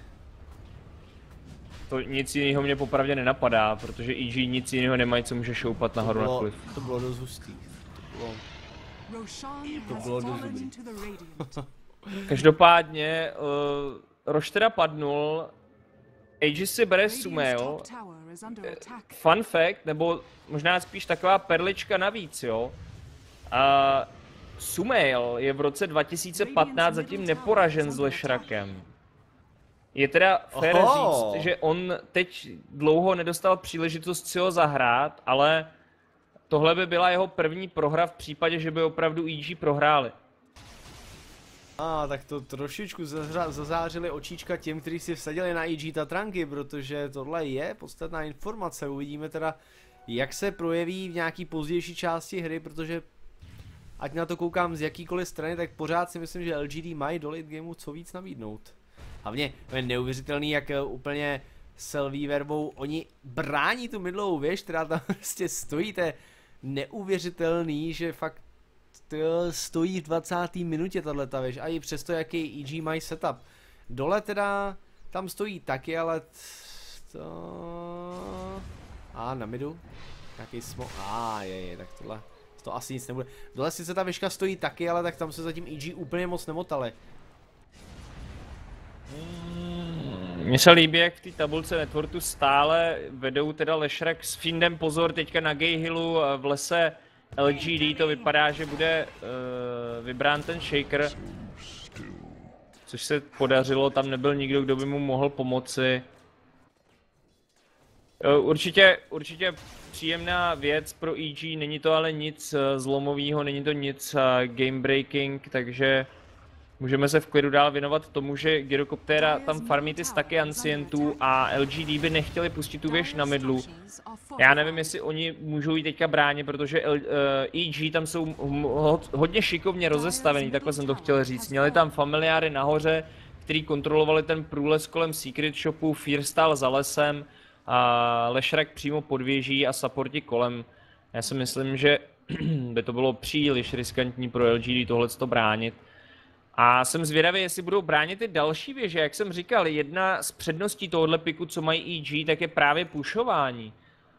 To nic jiného mě popravdě nenapadá, protože E G nic jiného nemají, co může šoupat nahoru bylo, na klif. To bylo dost hustý. To bylo, to bylo dost dobrý. Každopádně, uh, Roš teda padnul, Aegis si bere Sumail. Fun fact, nebo možná spíš taková perlička navíc, jo. Uh, Sumail je v roce dva tisíce patnáct zatím neporažen s Leshrakem. Je teda fér Oho. říct, že on teď dlouho nedostal příležitost si ho zahrát, ale tohle by byla jeho první prohra v případě, že by opravdu E G prohráli. A ah, tak to trošičku zazářili očíčka těm, kteří si vsadili na E G Tatranky, protože tohle je podstatná informace. Uvidíme teda, jak se projeví v nějaký pozdější části hry, protože ať na to koukám z jakýkoliv strany, tak pořád si myslím, že L G D mají do late gameu co víc nabídnout. Hlavně je neuvěřitelný, jak úplně Selví verbou oni brání tu mydlovou věž, která tam prostě stojí, to je neuvěřitelný, že fakt to stojí v dvacáté minutě tato věž a i přesto jaký E G mají setup. Dole teda tam stojí taky, ale to... A na midu? Jaký smo... A je, je, tak tohle... To asi nic nebude. Dole sice ta věžka stojí taky, ale tak tam se zatím E G úplně moc nemotali. Mně se líbí, jak v té tabulce Networku stále vedou teda Leshrac s Fiendem, pozor, teďka na Gay Hillu v lese L G D to vypadá, že bude uh, vybrán ten Shaker. Což se podařilo, tam nebyl nikdo, kdo by mu mohl pomoci. Uh, určitě, určitě příjemná věc pro E G, není to ale nic uh, zlomového, není to nic uh, game breaking, takže můžeme se v klidu dál věnovat tomu, že Gyrocoptera tam farmí ty staky ancientů a L G D by nechtěli pustit tu věž na midlu. Já nevím, jestli oni můžou jít teďka bránit, protože L, uh, E G tam jsou hodně šikovně rozestavený, takhle jsem to chtěl říct. Měli tam familiáry nahoře, který kontrolovali ten průles kolem Secret Shopu, Fear stál za lesem, a Leshrac přímo pod věží a supporti kolem. Já si myslím, že by to bylo příliš riskantní pro L G D tohleto bránit. A jsem zvědavý, jestli budou bránit i další věže. Jak jsem říkal, jedna z předností tohohle piku, co mají E G, tak je právě pushování.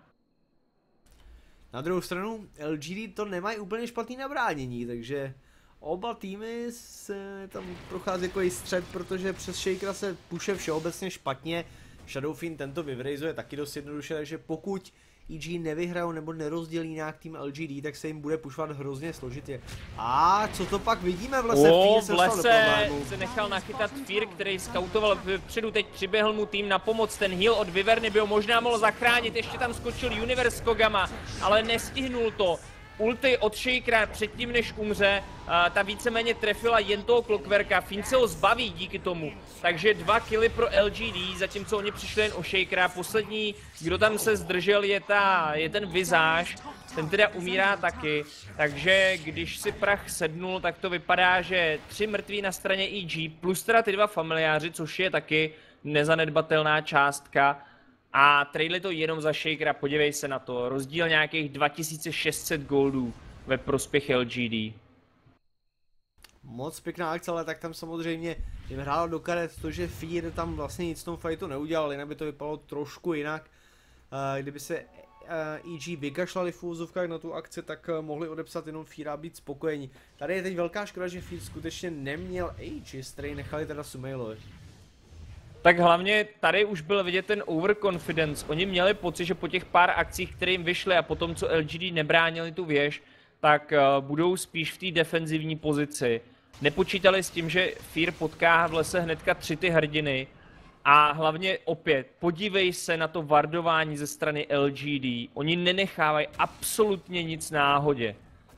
Na druhou stranu, L G D to nemají úplně špatný na bránění, takže oba týmy se tam prochází jako střed, protože přes Shakera se puše všeobecně špatně. Shadowfiend tento vyvrejzuje taky dost jednoduše, takže pokud E G nevyhrajou nebo nerozdělí nějak tým L G D, tak se jim bude pušovat hrozně složitě. A co to pak vidíme v lese? O, v lese se nechal nachytat Fear, který skautoval vpředu, teď přiběhl mu tým na pomoc, ten heal od Viverny by ho možná mohl zachránit, ještě tam skočil Universe Kogama, ale nestihnul to. Ulti od Shakera předtím, než umře, a ta víceméně trefila jen toho Clockwerka, Fiend se ho zbaví díky tomu. Takže dva killy pro L G D, zatímco oni přišli jen o Shakera. Poslední, kdo tam se zdržel, je, ta, je ten Visage, ten teda umírá taky. Takže když si prach sednul, tak to vypadá, že tři mrtví na straně E G, plus teda ty dva familiáři, což je taky nezanedbatelná částka. A traili to jenom za Shakera, podívej se na to, rozdíl nějakých dva tisíce šest set goldů ve prospěch L G D. Moc pěkná akce, ale tak tam samozřejmě jim hrálo do karet to, že Fear tam vlastně nic v tom fightu neudělal, jinak by to vypadalo trošku jinak. Kdyby se E G vykašlali v úvozovkách na tu akci, tak mohli odepsat jenom Feara a být spokojení. Tady je teď velká škoda, že Fear skutečně neměl Aegis, který nechali teda Sumailovi. Tak hlavně tady už byl vidět ten overconfidence. Oni měli pocit, že po těch pár akcích, které jim vyšly a potom, co L G D nebránili tu věž, tak uh, budou spíš v té defenzivní pozici. Nepočítali s tím, že Fear potká v lese hnedka tři ty hrdiny. A hlavně opět, podívej se na to wardování ze strany L G D. Oni nenechávají absolutně nic náhodě.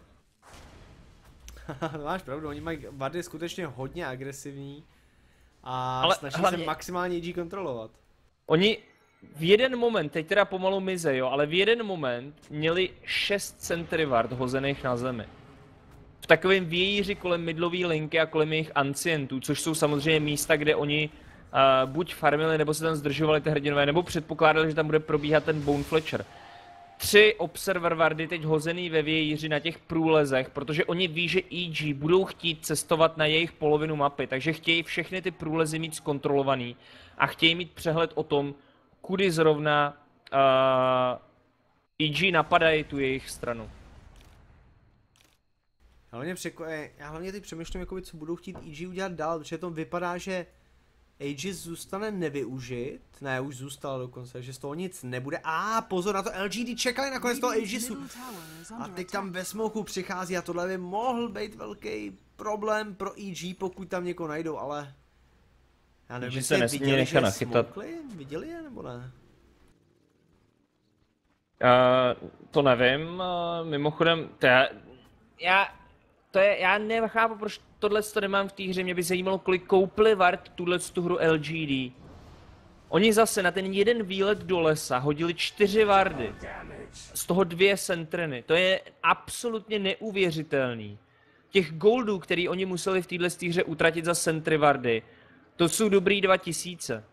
Máš pravdu, oni mají wardy skutečně hodně agresivní. A ale snaží hlavně, se maximálně E G kontrolovat. Oni v jeden moment, teď teda pomalu mize, jo, ale v jeden moment měli šest sentry ward hozených na zemi. V takovém vějíři kolem midlový linky a kolem jejich ancientů, což jsou samozřejmě místa, kde oni uh, buď farmili, nebo se tam zdržovali ty hrdinové, nebo předpokládali, že tam bude probíhat ten Bone Fletcher. Tři Observer Wardy teď hozený ve vějíři na těch průlezech, protože oni ví, že E G budou chtít cestovat na jejich polovinu mapy, takže chtějí všechny ty průlezy mít zkontrolovaný a chtějí mít přehled o tom, kudy zrovna uh, E G napadají tu jejich stranu. Hlavně překo... Já hlavně teď přemýšlím, jakoby, co budou chtít E G udělat dál, protože to vypadá, že Aegis zůstane nevyužit, ne, už zůstal dokonce, že z toho nic nebude. A ah, pozor na to, L G D čekali nakonec toho Aegisu. A teď tam ve smoku přichází a tohle by mohl být velký problém pro E G, pokud tam někoho najdou, ale... Já nevím, že se nesmí nechat nachytat. Viděli je, nebo ne? Uh, to nevím, uh, mimochodem, to já, já, to je, já nechápu, proč tohle to nemám v té hře, mě by zajímalo, kolik koupili Ward tuhle tu hru L G D. Oni zase na ten jeden výlet do lesa hodili čtyři Wardy, z toho dvě Sentriny, to je absolutně neuvěřitelný. Těch goldů, který oni museli v téhle hře utratit za Sentry Wardy, to jsou dobrý dva tisíce.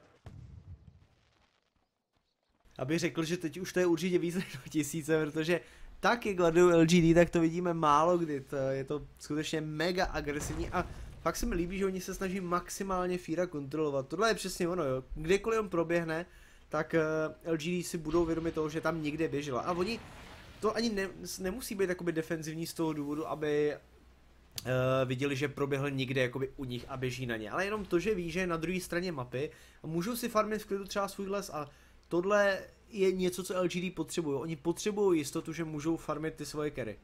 Abych řekl, že teď už to je určitě víc než dva tisíce, protože tak jak gladují L G D, tak to vidíme málo kdy, to je to skutečně mega agresivní a fakt se mi líbí, že oni se snaží maximálně Feara kontrolovat, tohle je přesně ono, jo, kdekoliv on proběhne, tak uh, L G D si budou vědomi toho, že tam někde běžela a oni to ani ne, nemusí být jakoby defenzivní z toho důvodu, aby uh, viděli, že proběhl někde jakoby u nich a běží na ně, ale jenom to, že ví, že je na druhé straně mapy a můžou si farmit v klidu třeba svůj les a tohle je něco, co L G D potřebují. Oni potřebují jistotu, že můžou farmit ty svoje carry.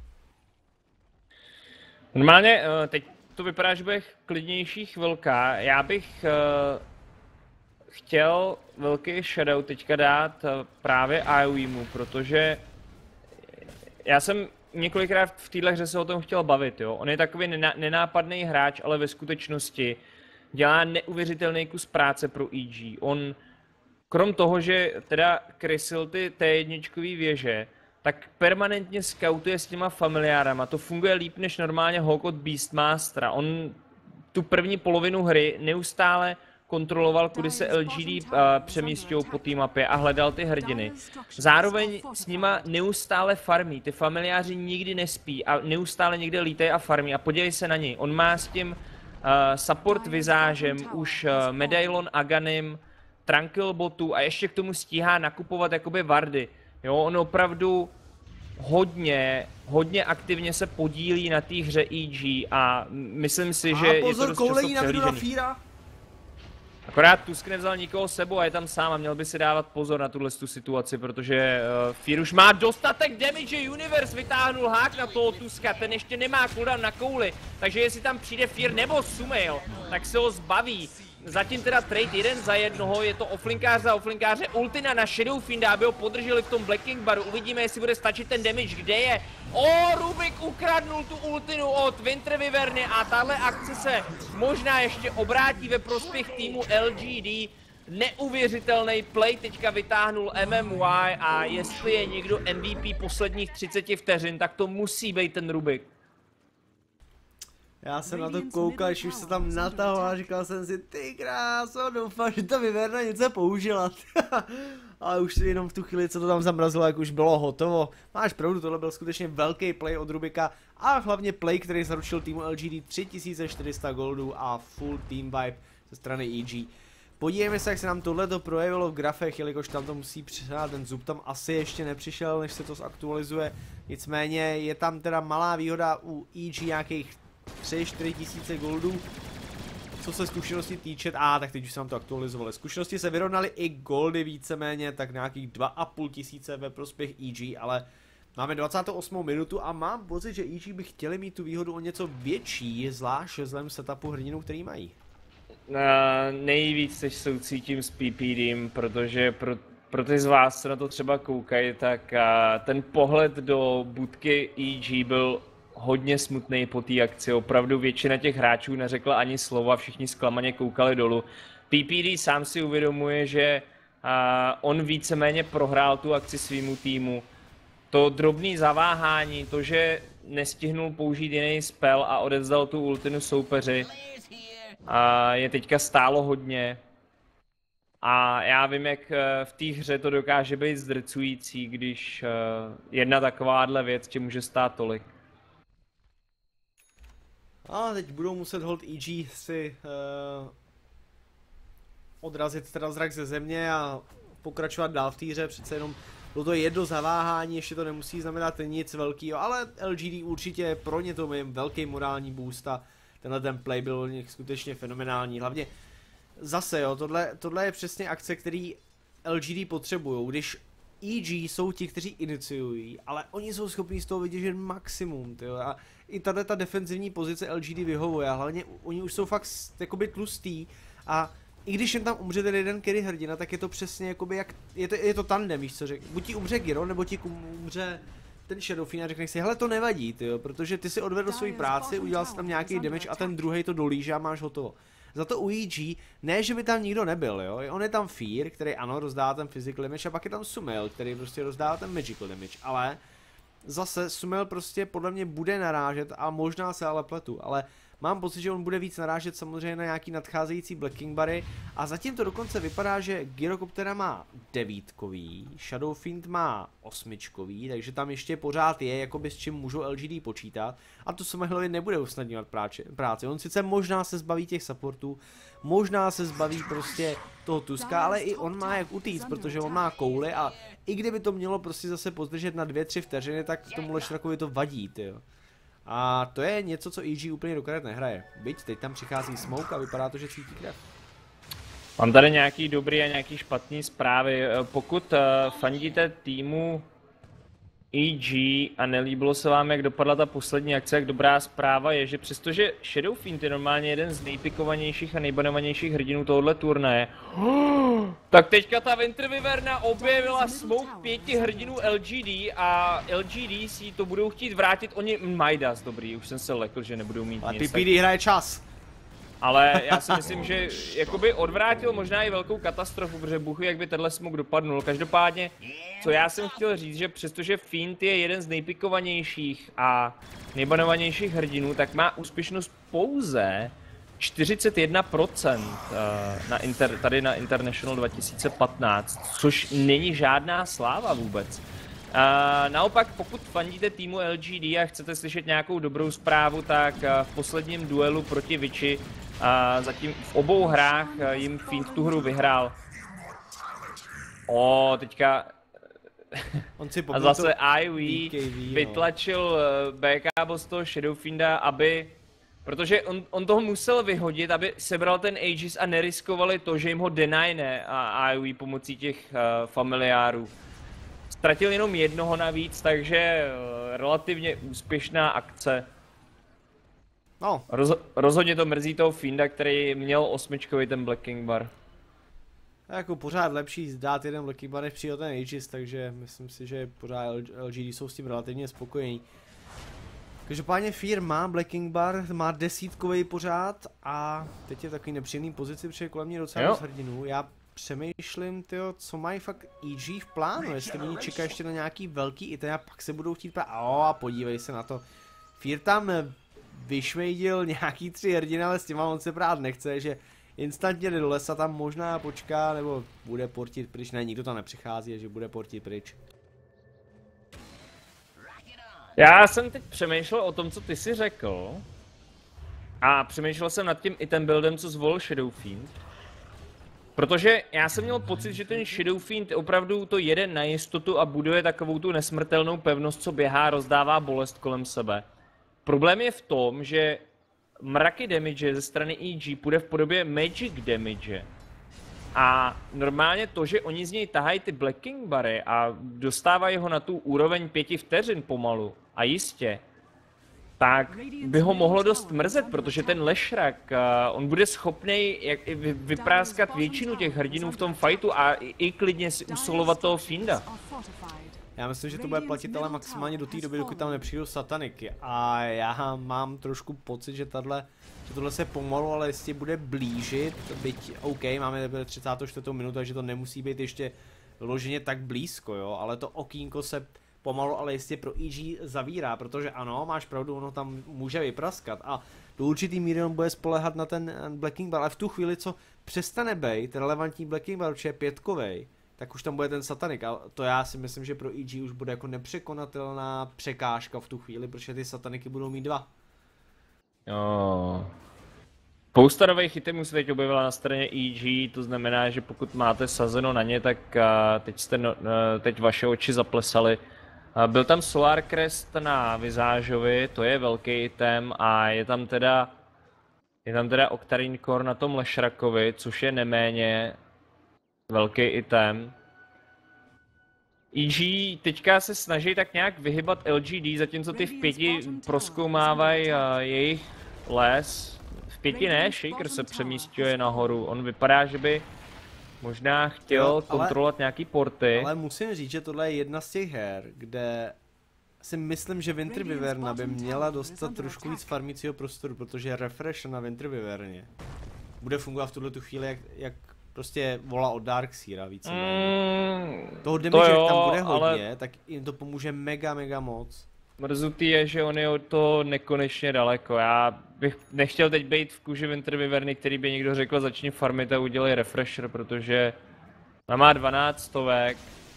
Normálně, teď to vypadá, že bude klidnější chvilka. Já bych uh, chtěl velký shadow teďka dát uh, právě IOEmu, protože já jsem několikrát v téhle hře se o tom chtěl bavit, jo. On je takový nená, nenápadný hráč, ale ve skutečnosti dělá neuvěřitelný kus práce pro E G. On krom toho, že teda krysil ty T jedna věže, tak permanentně scoutuje s těma familiárama. To funguje líp než normálně Hawk od Beastmastera. On tu první polovinu hry neustále kontroloval, kudy se L G D uh, přemístějí po té mapě a hledal ty hrdiny. Zároveň s nima neustále farmí. Ty familiáři nikdy nespí a neustále někde lítají a farmí. A podívej se na něj. On má s tím uh, support vizážem už uh, Medailon Aghanim, Tranquil botu a ještě k tomu stíhá nakupovat jakoby Wardy. Jo, on opravdu hodně, hodně aktivně se podílí na té hře E G a myslím si, že a pozor, je to dost často přehlížený. Akorát Tusk nevzal nikoho s sebou a je tam sám a měl by si dávat pozor na tuhle tu situaci, protože uh, Fear už má dostatek damage, Universe vytáhnul hák na toho Tuska, ten ještě nemá cooldown na kouli, takže jestli tam přijde Fear nebo Sumail, tak se ho zbaví. Zatím teda trade jeden za jednoho, je to offlinkář za offlinkáře, ultina na Shadowfienda, aby ho podrželi v tom Black King baru, uvidíme, jestli bude stačit ten damage, kde je. O, Rubik ukradnul tu ultinu od Winter Wyverny a tahle akce se možná ještě obrátí ve prospěch týmu L G D. Neuvěřitelný play teďka vytáhnul M M Y a jestli je někdo M V P posledních třiceti vteřin, tak to musí být ten Rubik. Já jsem na to koukal, když už se tam natahoval a říkal jsem si, ty kráso, doufám, že ta Wyverna něco použila. Ale už jenom v tu chvíli, co to tam zamrazilo, jak už bylo hotovo. Máš pravdu, tohle byl skutečně velký play od Rubika a hlavně play, který zaručil týmu L G D tři tisíce čtyři sta goldů a full team vibe ze strany E G. Podívejme se, jak se nám tohle projevilo v grafech, jelikož tam to musí přihát, ten zub tam asi ještě nepřišel, než se to zaktualizuje. Nicméně je tam teda malá výhoda u E G nějakých tři čtyři tisíce goldů, co se zkušenosti týče, a ah, tak teď už se nám to aktualizovali. Zkušenosti se vyrovnaly i goldy víceméně, tak nějakých dva a půl tisíce ve prospěch E G, ale máme dvacátou osmou minutu a mám pocit, že E G by chtěli mít tu výhodu o něco větší, zvlášť vzhledem setupu hrdinů, který mají. Uh, nejvíc teď soucítím s P P Dem, protože pro, pro ty z vás, co na to třeba koukají, tak uh, ten pohled do budky E G byl hodně smutný po té akci, opravdu většina těch hráčů neřekla ani slovo a všichni zklamaně koukali dolů. P P D sám si uvědomuje, že uh, on víceméně prohrál tu akci svýmu týmu. To drobné zaváhání, to, že nestihnul použít jiný spell a odevzdal tu ultinu soupeři, A je teďka stálo hodně. A já vím, jak v té hře to dokáže být zdrcující, když jedna takováhle věc tě může stát tolik. A teď budou muset hold E G si uh, odrazit teda zrak ze země a pokračovat dál v té hře, přece jenom bylo to jedno zaváhání, ještě to nemusí znamenat nic velkého, ale L G D určitě pro ně to je velký morální boost a tenhle ten play byl skutečně fenomenální, hlavně zase jo, tohle, tohle je přesně akce, který L G D potřebují, když E G jsou ti, kteří iniciují, ale oni jsou schopní z toho vytěžit maximum, tyjo, a i tady ta defenzivní pozice L G D vyhovuje a hlavně oni už jsou fakt jakoby tlustý a i když jen tam umře ten jeden carry hrdina, tak je to přesně jakoby jak, je to, je to tandem, víš co řek, buď ti umře Giro, nebo ti umře ten Shadowfiend a řekneš si, hele to nevadí, tyjo, protože ty si odvedl svoji práci, udělal si tam nějaký damage a ten druhej to dolíže a máš hotovo. Za to u E G, ne že by tam nikdo nebyl, jo, on je tam Fear, který ano, rozdává ten physical damage a pak je tam Sumail, který prostě rozdává ten magical damage, ale zase Sumail prostě podle mě bude narážet a možná se ale pletu, ale mám pocit, že on bude víc narážet samozřejmě na nějaký nadcházející Black King Bary a zatím to dokonce vypadá, že Gyrocoptera má devítkový, Shadowfiend má osmičkový, takže tam ještě pořád je, jakoby s čím můžou L G D počítat a to Sumailovi nebude usnadňovat práci. On sice možná se zbaví těch supportů, možná se zbaví prostě toho Tuska, ale i on má jak utíct, protože on má kouli a i kdyby to mělo prostě zase pozdržet na dvě tři vteřiny, tak tomu Leshrakovi to vadí, tyjo. A to je něco, co E G úplně do karet nehraje. Byť teď tam přichází smoke a vypadá to, že cítí krev. Mám tady nějaký dobrý a nějaký špatný zprávy. Pokud uh, fandíte týmu E G a nelíbilo se vám, jak dopadla ta poslední akce, jak dobrá zpráva je, že přestože Shadowfiend je normálně jeden z nejpikovanějších a nejbanovanějších hrdinů tohohle turnaje, tak teďka ta Winter Wyverna objevila smoke pěti hrdinů L G D a L G D si to budou chtít vrátit, oni Midas, dobrý, už jsem se lekl, že nebudou mít a nic. P P D tak... hraje čas. Ale já si myslím, že jakoby odvrátil možná i velkou katastrofu, protože buchy, jak by tenhle smok dopadnul. Každopádně, co já jsem chtěl říct, že přestože Fiend je jeden z nejpikovanějších a nejbanovanějších hrdinů, tak má úspěšnost pouze čtyřicet jedna procent na inter, tady na International dva tisíce patnáct, což není žádná sláva vůbec. Uh, naopak, pokud fandíte týmu L G D a chcete slyšet nějakou dobrou zprávu, tak uh, v posledním duelu proti Vici uh, zatím v obou hrách uh, jim Fiend tu hru vyhrál. O, teďka On si a zase I V vytlačil uh, B K boss toho Shadowfienda, aby protože on, on toho musel vyhodit, aby sebral ten Aegis a neriskovali to, že jim ho denyne a I V pomocí těch uh, familiárů. Ztratil jenom jednoho navíc, takže relativně úspěšná akce. No. Roz, rozhodně to mrzí toho Fienda, který měl osmičkový ten Black King Bar. Jako pořád lepší zdát jeden Black King Bar než přijel ten Aegis, takže myslím si, že pořád L G D jsou s tím relativně spokojení. Každopádně Fear má Black King Bar, má desítkový pořád a teď je v takový nepříjemný pozici, protože kolem mě docela dost hrdinů. Já přemýšlím, tyjo, co mají fakt E G v plánu, jestli oni čekají ještě na nějaký velký item a pak se budou chtít právě, a podívej se na to. Fear tam vyšmejdil nějaký tři hrdiny, ale s těma on se prát nechce, že instantně jde do lesa, tam možná počká, nebo bude portit pryč, ne, nikdo tam nepřichází, že bude portit pryč. Já jsem teď přemýšlel o tom, co ty jsi řekl a přemýšlel jsem nad tím item buildem, co zvolil Shadowfiend. Protože já jsem měl pocit, že ten Shadowfiend opravdu to jede na jistotu a buduje takovou tu nesmrtelnou pevnost, co běhá, rozdává bolest kolem sebe. Problém je v tom, že mraky damage ze strany E G půjde v podobě magic damage. A normálně to, že oni z něj tahají ty Black King Bary a dostávají ho na tu úroveň pěti vteřin pomalu a jistě, tak by ho mohlo dost mrzet, protože ten Leshrac, uh, on bude schopný jak, vy, vypráskat většinu těch hrdinů v tom fightu a i, i klidně si usolovat toho Fienda. Já myslím, že to bude platit ale maximálně do té doby, dokud tam nepřijdou sataniky. A já mám trošku pocit, že tato, že tohle se pomalu, ale jistě bude blížit. Byť OK, máme třicátou čtvrtou minutu, takže to nemusí být ještě vyloženě tak blízko, jo. Ale to okýnko se pomalu, ale jistě pro E G zavírá, protože ano, máš pravdu, ono tam může vypraskat. A do určitý míry on bude spolehat na ten Blacking Bar, ale v tu chvíli, co přestane být relevantní Blacking Bar, protože je pětkovej, tak už tam bude ten Satanik a to já si myslím, že pro E G už bude jako nepřekonatelná překážka v tu chvíli, protože ty Sataniky budou mít dva. Jo. Spousta nových itemů se teď objevila na straně E G, to znamená, že pokud máte sazeno na ně, tak uh, teď, jste no, uh, teď vaše oči zaplesaly. Uh, byl tam Solar Crest na Vizážovi, to je velký item a je tam teda je tam teda Octarine Core na tom Leshrakovi, což je neméně velký item. E G teďka se snaží tak nějak vyhybat L G D, zatímco ty v pěti prozkoumávají uh, jejich les. V pěti ne, Shaker se přemísťuje nahoru, on vypadá, že by možná chtěl jo, ale, kontrolovat nějaký porty. Ale musím říct, že tohle je jedna z těch her, kde si myslím, že Winter Wyverna by měla dostat trošku víc farmícího prostoru, protože refresh na Winter Wyverně bude fungovat v tuhle tu chvíli jak, jak prostě volá od Darkseera více. Mm, toho damage, jak tam bude hodně, ale tak jim to pomůže mega, mega moc. Mrzutý je, že on je od toho nekonečně daleko. Já bych nechtěl teď být v kůži Winter Wyverny, který by někdo řekl začni farmit a udělej refresher, protože ona má dvanáct stovek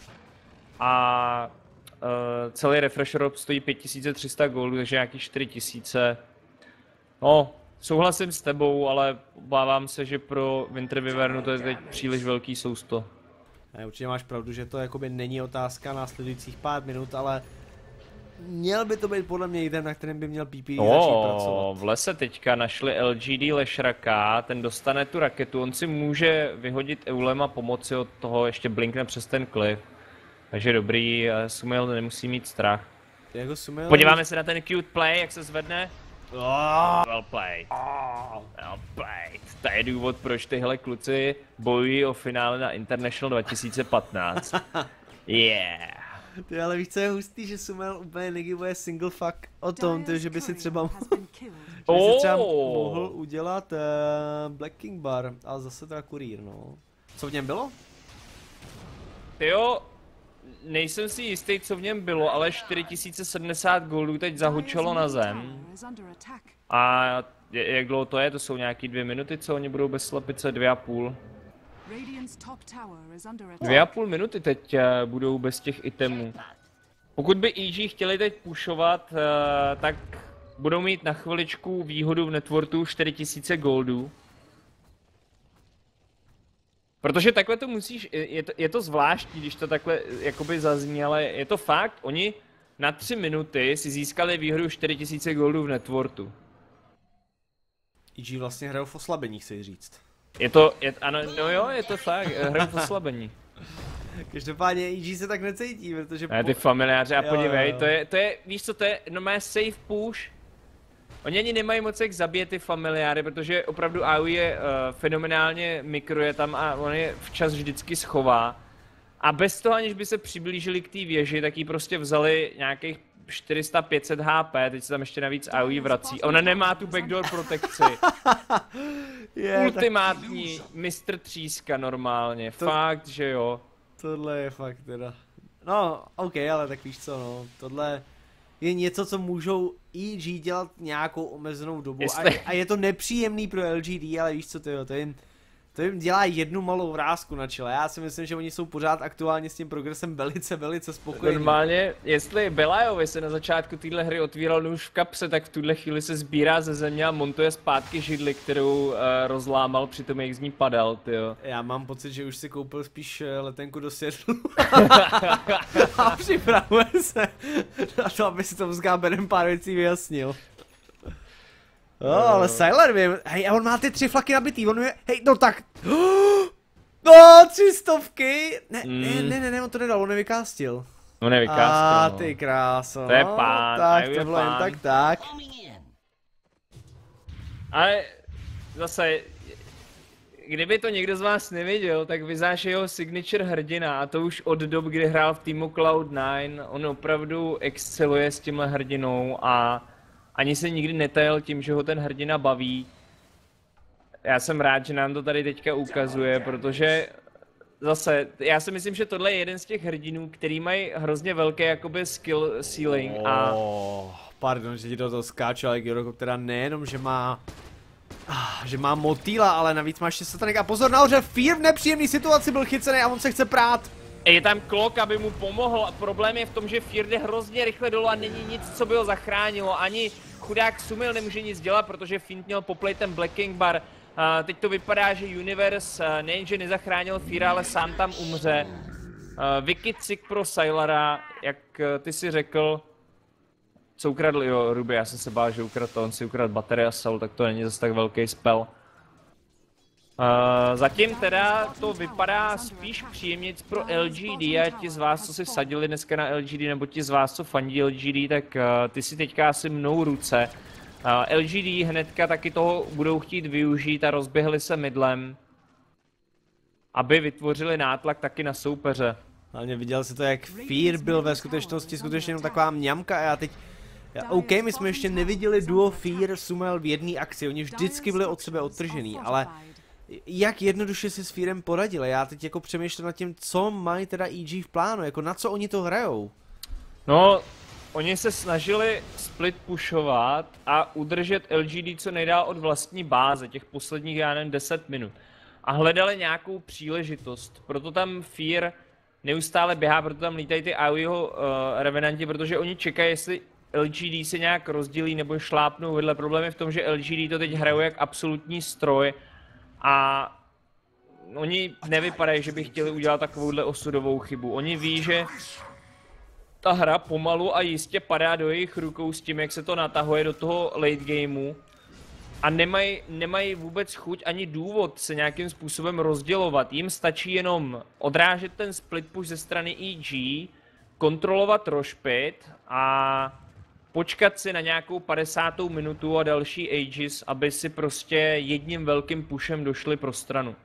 a uh, celý refresher stojí pět tisíc tři sta goldů, takže nějaký čtyři tisíce. No, souhlasím s tebou, ale obávám se, že pro Winter Wyvernu to je teď příliš velký sousto. Ne, určitě máš pravdu, že to jakoby není otázka následujících pár minut, ale měl by to být podle mě item, na kterém by měl P P oh, začít pracovat. V lese teďka našli L G D Leshraka, ten dostane tu raketu, on si může vyhodit Eulem a pomoci od toho, ještě blinkne přes ten klif. Takže dobrý, Sumail nemusí mít strach. Jako Sumail... Podíváme se na ten cute play, jak se zvedne. Oh. Well played. Oh. Well played. To je důvod, proč tyhle kluci bojují o finále na International dva tisíce patnáct. Yeah. Ty ale víš, co je hustý, že Sumail úplně negibuje single fuck o tom, to, že by si třeba mohl, že by si třeba mohl udělat uh, Blacking Bar, ale zase teda kurýr, no. Co v něm bylo? Tyjo, nejsem si jistý, co v něm bylo, ale čtyři tisíce sedmdesát goldů teď zahučelo na zem. A jak dlouho to je? To jsou nějaký dvě minuty, co oni budou bez slepice? Dvě a půl. Dvě a půl minuty teď uh, budou bez těch itemů. Pokud by E G chtěli teď pushovat, uh, tak budou mít na chviličku výhodu v networku čtyři tisíce goldů. Protože takhle to musíš, je to, je to zvláštní, když to takhle jakoby zazní, ale je to fakt, oni na tři minuty si získali výhodu čtyři tisíce goldů v networku. E G vlastně hrajou v oslabení, chci říct. Je to, je, ano, no jo, je to fakt, hrajou v oslabení. Každopádně E G se tak necítí, protože... Ne, ty familiáři, a podívej, jo, jo. To, je, to je, víš co, to je, no má safe push. Oni ani nemají moc jak zabít ty familiáry, protože opravdu A O E je uh, fenomenálně mikruje tam a on je včas vždycky schová. A bez toho, aniž by se přiblížili k té věži, tak jí prostě vzali nějakých čtyři sta pět set H P, teď se tam ještě navíc A O E vrací. Ona nemá tu backdoor protekci. Yeah, ultimátní tak... mistr Tříska normálně, to... fakt, že jo. Tohle je fakt teda. No, ok, ale tak víš co, no, tohle je něco, co můžou E G dělat nějakou omezenou dobu. Jestli... A, a je to nepříjemný pro L G D, ale víš co, to, jo, to jim... To jim dělá jednu malou vrásku na čele. Já si myslím, že oni jsou pořád aktuálně s tím progresem velice, velice spokojení. Normálně, jestli Belajovi se na začátku téhle hry otvíral nůž v kapse, tak v tuhle chvíli se sbírá ze země a montuje zpátky židli, kterou uh, rozlámal při tom, jak z ní padal, tyjo. Já mám pocit, že už si koupil spíš letenku do Seattlu. A připravuje se na to, aby si to s Gáberem pár věcí vyjasnil. No, ale Sylar vím, hej, a on má ty tři flaky nabitý, on je, hej, no tak, no, tři stovky, ne, mm. ne, ne, ne, ne, on to nedal, on nevykástil. On nevykástil, A no. ty kráso, to je pán, tak to bylo jen tak tak. Ale zase, kdyby to někdo z vás neviděl, tak Vizáž jeho signature hrdina a to už od dob, kdy hrál v týmu Cloud nine, on opravdu exceluje s tímhle hrdinou a ani se nikdy netajil tím, že ho ten hrdina baví. Já jsem rád, že nám to tady teďka ukazuje, protože zase, já si myslím, že tohle je jeden z těch hrdinů, který mají hrozně velký jakoby skill ceiling a... Oh, Pardon, že ti do toho skáču, ale Gyrokoptera nejenom, že má... Ah, že má motýla, ale navíc má ještě satanik. A pozor nahoře, Fear v nepříjemné situaci byl chycený a on se chce prát. Je tam Klok, aby mu pomohl. Problém je v tom, že Fear jde hrozně rychle dolů a není nic, co by ho zachránilo. Ani chudák Sumail nemůže nic dělat, protože Fint měl poplejt ten Black King Bar. Uh, teď to vypadá, že Universe uh, nejenže nezachránil Feara, ale sám tam umře. Uh, Wicked Sick pro Sylara, jak uh, ty si řekl. Co ukradl, jo, Ruby, já jsem se bál, že ukradl to, on si ukradl baterie a Soul, tak to není zase tak velký spell. Uh, zatím teda to vypadá spíš příjemněc pro L G D a ti z vás, co si vsadili dneska na L G D, nebo ti z vás, co fandí L G D, tak uh, ty si teďka asi mnou ruce. Uh, L G D hnedka taky toho budou chtít využít a rozběhli se midlem, aby vytvořili nátlak taky na soupeře. Hlavně viděl si to, jak Fear byl ve skutečnosti skutečně jenom taková mňamka a já teď... Já, OK, my jsme ještě neviděli duo Fear Sumail v jedné akci, oni vždycky byli od sebe odtržený, ale jak jednoduše si s Fearem poradili, já teď jako přemýšlím nad tím, co mají teda E G v plánu, jako na co oni to hrajou. No, oni se snažili split pushovat a udržet L G D co nejdál od vlastní báze, těch posledních, já nevím, deset minut. A hledali nějakou příležitost, proto tam Fear neustále běhá, proto tam lítají ty AoEho uh, revenanti, protože oni čekají, jestli L G D se nějak rozdělí nebo šlápnou vedle. Problém je v tom, že L G D to teď hrajou jak absolutní stroj a oni nevypadají, že by chtěli udělat takovouhle osudovou chybu. Oni ví, že ta hra pomalu a jistě padá do jejich rukou s tím, jak se to natahuje do toho late gameu a nemají, nemají vůbec chuť ani důvod se nějakým způsobem rozdělovat. Jim stačí jenom odrážet ten split push ze strany E G, kontrolovat Rošpit a počkat si na nějakou padesátou minutu a další Aegis, aby si prostě jedním velkým pushem došli pro stranu.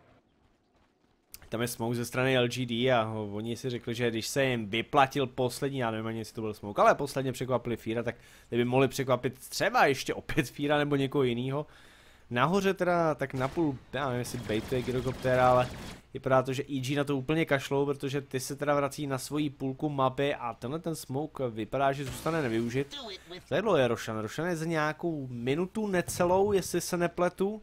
Tam je smoke ze strany L G D a ho, oni si řekli, že když se jim vyplatil poslední, já nevím ani jestli to byl smoke, ale posledně překvapili Feara, tak kdyby mohli překvapit třeba ještě opět Feara nebo někoho jiného. Nahoře teda tak napůl, já nevím jestli baituje Gyrokoptera, ale vypadá to, že E G na to úplně kašlou, protože ty se teda vrací na svoji půlku mapy a tenhle ten smoke vypadá, že zůstane nevyužit. Zajedlo je Roshan, Roshan je za nějakou minutu necelou, jestli se nepletu.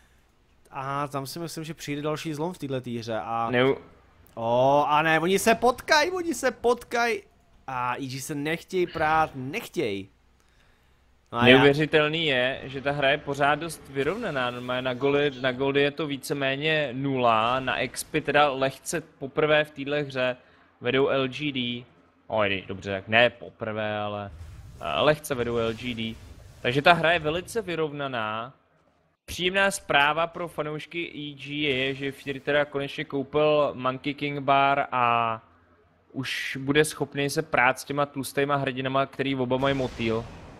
A tam si myslím, že přijde další zlom v této hře a... Neu... O, a ne, oni se potkají, oni se potkají. A E G se nechtějí prát, nechtějí. No neuvěřitelný já... je, že ta hra je pořád dost vyrovnaná. Na Goldie, na Goldie je to víceméně nula, na X P teda lehce poprvé v této hře vedou L G D. Oj, dobře, tak ne poprvé, ale lehce vedou L G D. Takže ta hra je velice vyrovnaná. Příjemná zpráva pro fanoušky E G je, že Fear teda konečně koupil Monkey King Bar a už bude schopný se prát s těma tlustýma hrdinama, který oba mají motýl.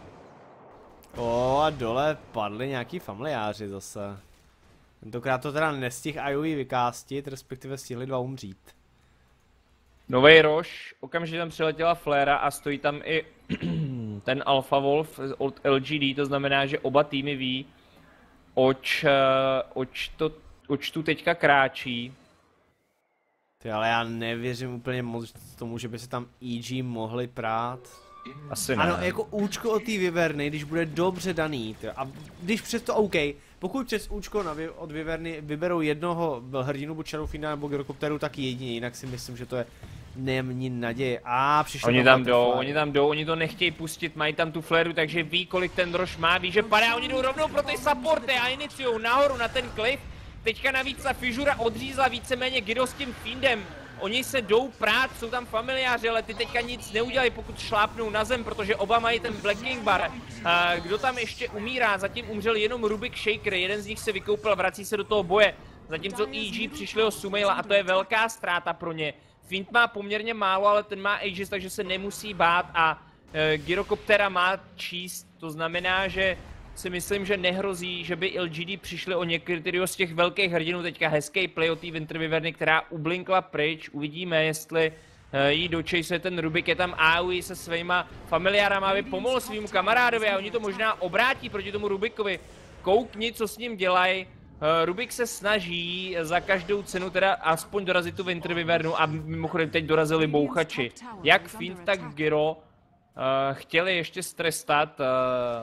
O, a dole padli nějaký familiáři zase. Tentokrát to teda nestihl I O E vykástit, respektive stihli dva umřít. Novej Roš, okamžitě tam přiletěla Fléra a stojí tam i ten Alpha Wolf od L G D, to znamená, že oba týmy ví, oč, oč, to, oč tu teďka kráčí. Ty, ale já nevěřím úplně moc tomu, že by se tam E G mohli prát. Asi ne. Ano, jako účko od té Vyverny, když bude dobře daný, tyjo. A když přesto OK, pokud přes účko na vy, od Vyverny vyberou jednoho hrdinu, buď Shadowfienda nebo Gyrokopteru, tak jedině, jinak si myslím, že to je nemní naděje. A přišlo Oni tam jdou, oni tam jdou, oni to nechtějí pustit, mají tam tu fléru, takže ví, kolik ten Roš má, ví, že padá, oni jdou rovnou pro ty supporty a iniciujou nahoru na ten cliff. Teďka navíc ta Fissura odřízla víceméně Gyro s tím Fiendem. Oni se jdou prát, jsou tam familiáři, ale ty teďka nic neudělají, pokud šlápnou na zem, protože oba mají ten Black King Bar. A kdo tam ještě umírá? Zatím umřel jenom Rubik Shaker, jeden z nich se vykoupil, vrací se do toho boje. Zatímco E G přišli o Sumaila a to je velká ztráta pro ně. Fiend má poměrně málo, ale ten má Aegis, takže se nemusí bát a e, Gyrokoptera má číst, to znamená, že si myslím, že nehrozí, že by L G D přišli o některého z těch velkých hrdinů. Teďka hezký play od té Winter Wyverny, která ublinkla pryč. Uvidíme, jestli uh, jí dočejse ten Rubik. Je tam A O E se svýma familiárama, aby pomohl svým kamarádovi a oni to možná obrátí proti tomu Rubikovi. Koukni, co s ním dělají. Uh, Rubik se snaží za každou cenu teda aspoň dorazit tu Winter Wyvernu a mimochodem teď dorazili bouchači. Jak Fiend, tak Gyro. chtěli ještě strestat uh,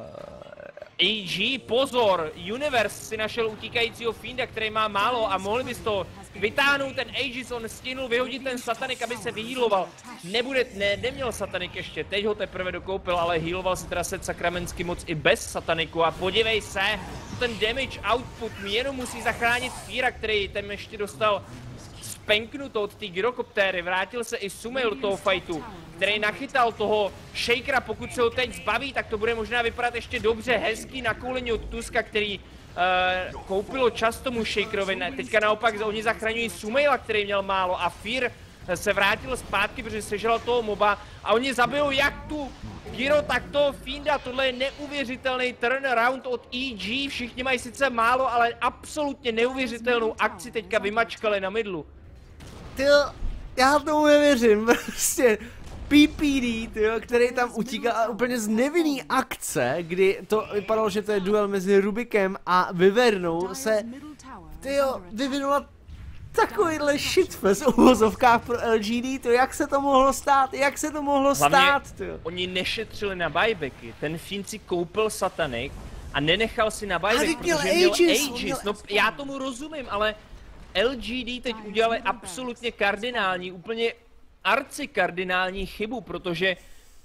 A G, pozor, Universe si našel utíkajícího Fienda, který má málo a mohli by z toho vytáhnout ten Aegis, on stihnul vyhodit ten Satanik, aby se vyhýloval. Nebude, ne, neměl Satanik ještě, teď ho teprve dokoupil, ale healoval si teda set sakramensky moc i bez Sataniku a podívej se, ten damage output jenom musí zachránit Feara, který ten ještě dostal spenknuto od té gyrokoptéry, vrátil se i Sumail do toho fightu, který nachytal toho Shakera, pokud se ho teď zbaví, tak to bude možná vypadat ještě dobře, hezký nakoulení od Tuska, který uh, koupilo čas tomu Shakerovi, ne, teďka naopak oni zachraňují Sumaila, který měl málo a Fear se vrátil zpátky, protože sežral toho moba a oni zabijou jak tu Gyro, tak toho Fienda, tohle je neuvěřitelný turnaround od E G, všichni mají sice málo, ale absolutně neuvěřitelnou akci teďka vymačkali na midlu. Tyjo, já tomu nevěřím, prostě P P D, tyjo, který tam utíká a úplně z nevinný akce, kdy to vypadalo, že to je duel mezi Rubikem a Wyvernou, se tyjo, vyvinula takovýhle shitfest v uvozovkách pro L G D, to jak se to mohlo stát, jak se to mohlo Hlavně stát, tyjo. Oni nešetřili na buybacky, ten Fiend si koupil Satanik a nenechal si na buyback, měl protože měl Aegis, Aegis, měl... no já tomu rozumím, ale L G D teď udělali absolutně kardinální, úplně arcikardinální chybu, protože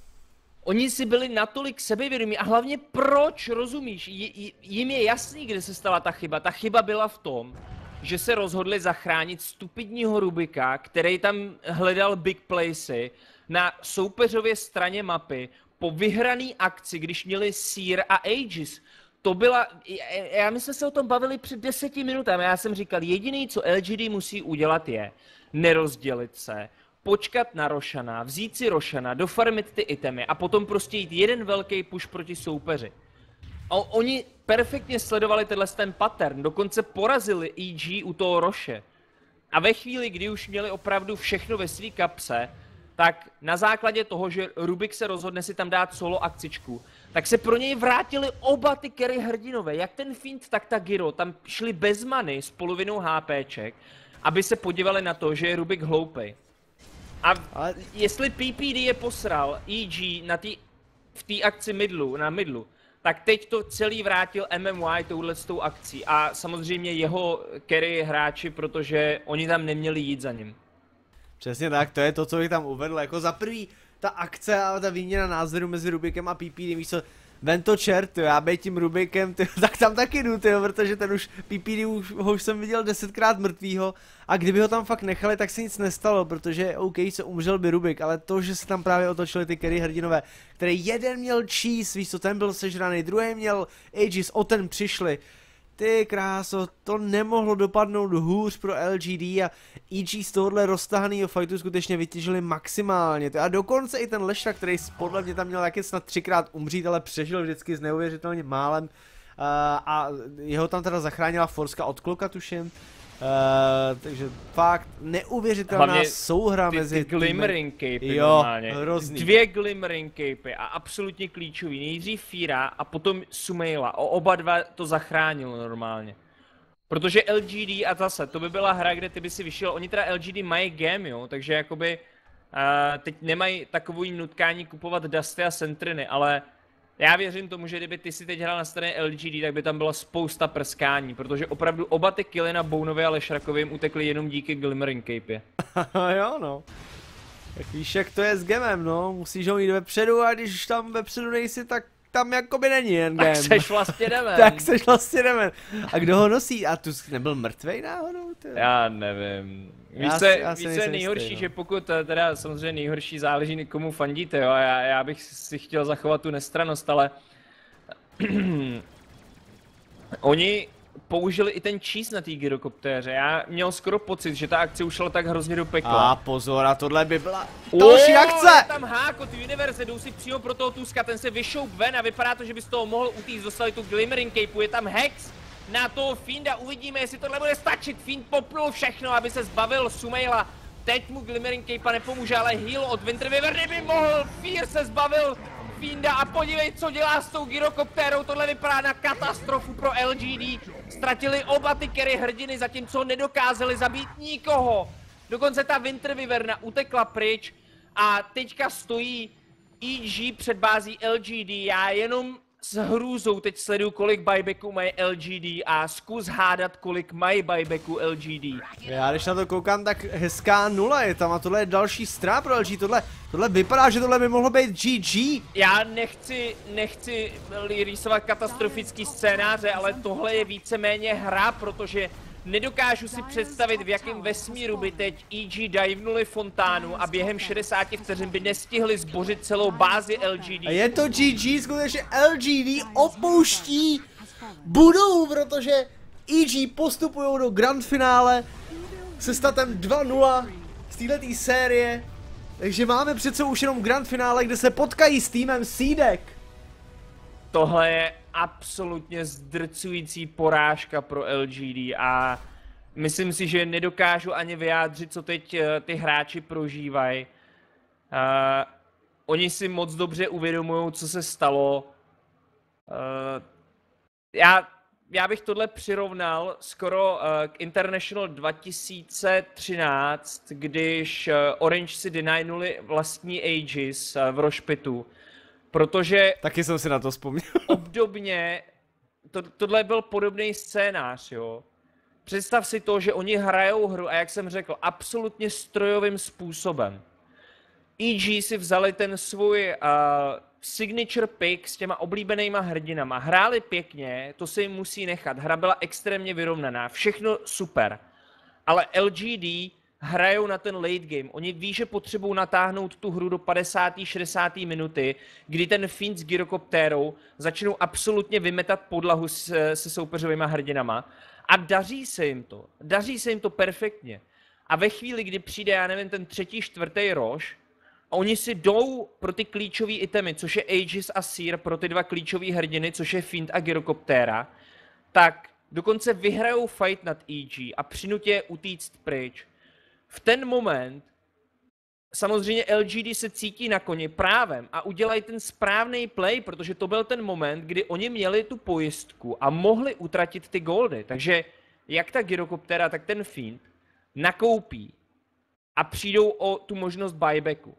oni si byli natolik sebevědomí a hlavně proč, rozumíš, J jim je jasný, kde se stala ta chyba, ta chyba byla v tom, že se rozhodli zachránit stupidního Rubika, který tam hledal big placy na soupeřově straně mapy po vyhraný akci, když měli Seer a Aegis. To byla, já my jsme se o tom bavili před deseti minutami, já jsem říkal, jediný, co L G D musí udělat je nerozdělit se, počkat na Roshana, vzít si Roshana, dofarmit ty itemy a potom prostě jít jeden velký push proti soupeři. A oni perfektně sledovali tenhle ten pattern, dokonce porazili E G u toho Roshe. A ve chvíli, kdy už měli opravdu všechno ve své kapse, tak na základě toho, že Rubik se rozhodne si tam dát solo akcičku, tak se pro něj vrátili oba ty carry hrdinové, jak ten Fiend, tak ta Gyro, tam šli bez many s polovinou HPček, aby se podívali na to, že je Rubik hloupej. A Ale... jestli P P D je posral E G na tý, v té akci midlu, na midlu, tak teď to celý vrátil M M Y touhle s tou akcí a samozřejmě jeho carry hráči, protože oni tam neměli jít za ním. Přesně tak, to je to, co bych tam uvedl, jako za prvý ta akce a ta výměna názoru mezi Rubikem a P P D, víš co, Vento čert, já bej tím Rubikem, tyjo, tak tam taky jdu, tyjo, protože ten už P P D už, ho už jsem viděl desetkrát mrtvýho a kdyby ho tam fakt nechali, tak se nic nestalo, protože OK, se umřel by Rubik, ale to, že se tam právě otočili ty carry hrdinové, který jeden měl cheese, víš co, ten byl sežraný, druhý měl Aegis, o ten přišli. Ty kráso, to nemohlo dopadnout hůř pro L G D a E G z tohohle roztahanýho fightu skutečně vytěžili maximálně. A dokonce i ten Leshrac, který podle mě tam měl taky snad třikrát umřít, ale přežil vždycky s neuvěřitelně málem. Uh, a jeho tam teda zachránila Forska od Kloka, tuším. Uh, takže fakt neuvěřitelná hlavně souhra ty, mezi ty glimmering capy jo, normálně. Hrozný. Dvě glimmering capy a absolutně klíčový. Nejdřív Feara a potom Sumaila. O oba dva to zachránilo normálně. Protože L G D a zase, to by byla hra, kde ty by si vyšel, oni teda L G D mají game, jo, takže jakoby uh, teď nemají takový nutkání kupovat Dusty a Sentriny, ale já věřím tomu, že kdyby ty si teď hrál na straně L G D, tak by tam byla spousta prskání, protože opravdu oba ty killy na Boneovi a Leshracovi jim utekly jenom díky glimmering cape. Jo no. Tak víš, jak to je s gemem, no, musíš ho jít vepředu a když tam vepředu nejsi, tak tam jakoby není jen gem. Tak seš vlastně demen. Tak seš vlastně demen. A kdo ho nosí? A tu nebyl mrtvej náhodou? Ty? Já nevím. Víš, co je nejhorší, jistý, že pokud, teda samozřejmě nejhorší záleží komu fandíte, jo, já, já bych si chtěl zachovat tu nestrannost, ale oni použili i ten cheese na té gyrokoptéře, já měl skoro pocit, že ta akce ušla tak hrozně do pekla. A pozor, a tohle by byla další akce! Je tam hák od Universe, jdou si přímo pro toho Tuska, ten se vyšoup ven a vypadá to, že by z toho mohl utíct, dostali tu glimmering capeu, je tam Hex na toho Fienda, uvidíme, jestli tohle bude stačit, Fiend popnul všechno, aby se zbavil Sumaila, teď mu glimmering cape nepomůže, ale heal od Winter Wyverny by mohl, Fear se zbavil Fienda a podívej, co dělá s tou gyrokoptérou, tohle vypadá na katastrofu pro L G D. Ztratili oba ty carry hrdiny, zatímco nedokázali zabít nikoho. Dokonce ta Winter Wyverna utekla pryč a teďka stojí E G předbází L G D, já jenom s hrůzou teď sleduju, kolik buybacků mají L G D a zkus hádat, kolik mají buybacků L G D. Já když na to koukám, tak hezká nula je tam a tohle je další ztráta pro L G, tohle, tohle vypadá, že tohle by mohlo být G G. Já nechci, nechci rýsovat katastrofický scénáře, ale tohle je víceméně hra, protože nedokážu si představit, v jakém vesmíru by teď E G divenuli fontánu a během šedesáti vteřin by nestihli zbořit celou bázi L G D. A je to G G, skutečně L G D opouští budovu, protože E G postupují do grand finále se statem dva nula z této série. Takže máme přece už jenom grand finále, kde se potkají s týmem Seedek. Tohle je absolutně zdrcující porážka pro L G D a myslím si, že nedokážu ani vyjádřit, co teď ty hráči prožívají. Uh, oni si moc dobře uvědomují, co se stalo. Uh, já, já bych tohle přirovnal skoro uh, k International dva tisíce třináct, když uh, Orange si denynuli vlastní Aegis uh, v Rošpitu. Protože taky jsem si na to vzpomněl. Obdobně, to, tohle byl podobný scénář, jo. Představ si to, že oni hrajou hru a jak jsem řekl, absolutně strojovým způsobem. E G si vzali ten svůj uh, signature pick s těma oblíbenýma hrdinama. Hráli pěkně, to se jim musí nechat. Hra byla extrémně vyrovnaná, všechno super. Ale L G D hrajou na ten late game. Oni ví, že potřebují natáhnout tu hru do padesáté šedesáté minuty, kdy ten Fiend s gyrokoptérou začnou absolutně vymetat podlahu se, se soupeřovýma hrdinama. A daří se jim to. Daří se jim to perfektně. A ve chvíli, kdy přijde, já nevím, ten třetí, čtvrtý rož, a oni si jdou pro ty klíčové itemy, což je Aegis a Seer, pro ty dva klíčové hrdiny, což je Fiend a gyrokoptéra, tak dokonce vyhrajou fight nad E G a přinutí je utíct pryč. V ten moment samozřejmě L G D se cítí na koni právem a udělají ten správný play, protože to byl ten moment, kdy oni měli tu pojistku a mohli utratit ty goldy. Takže jak ta gyrokoptera, tak ten Fiend nakoupí a přijdou o tu možnost buybacku.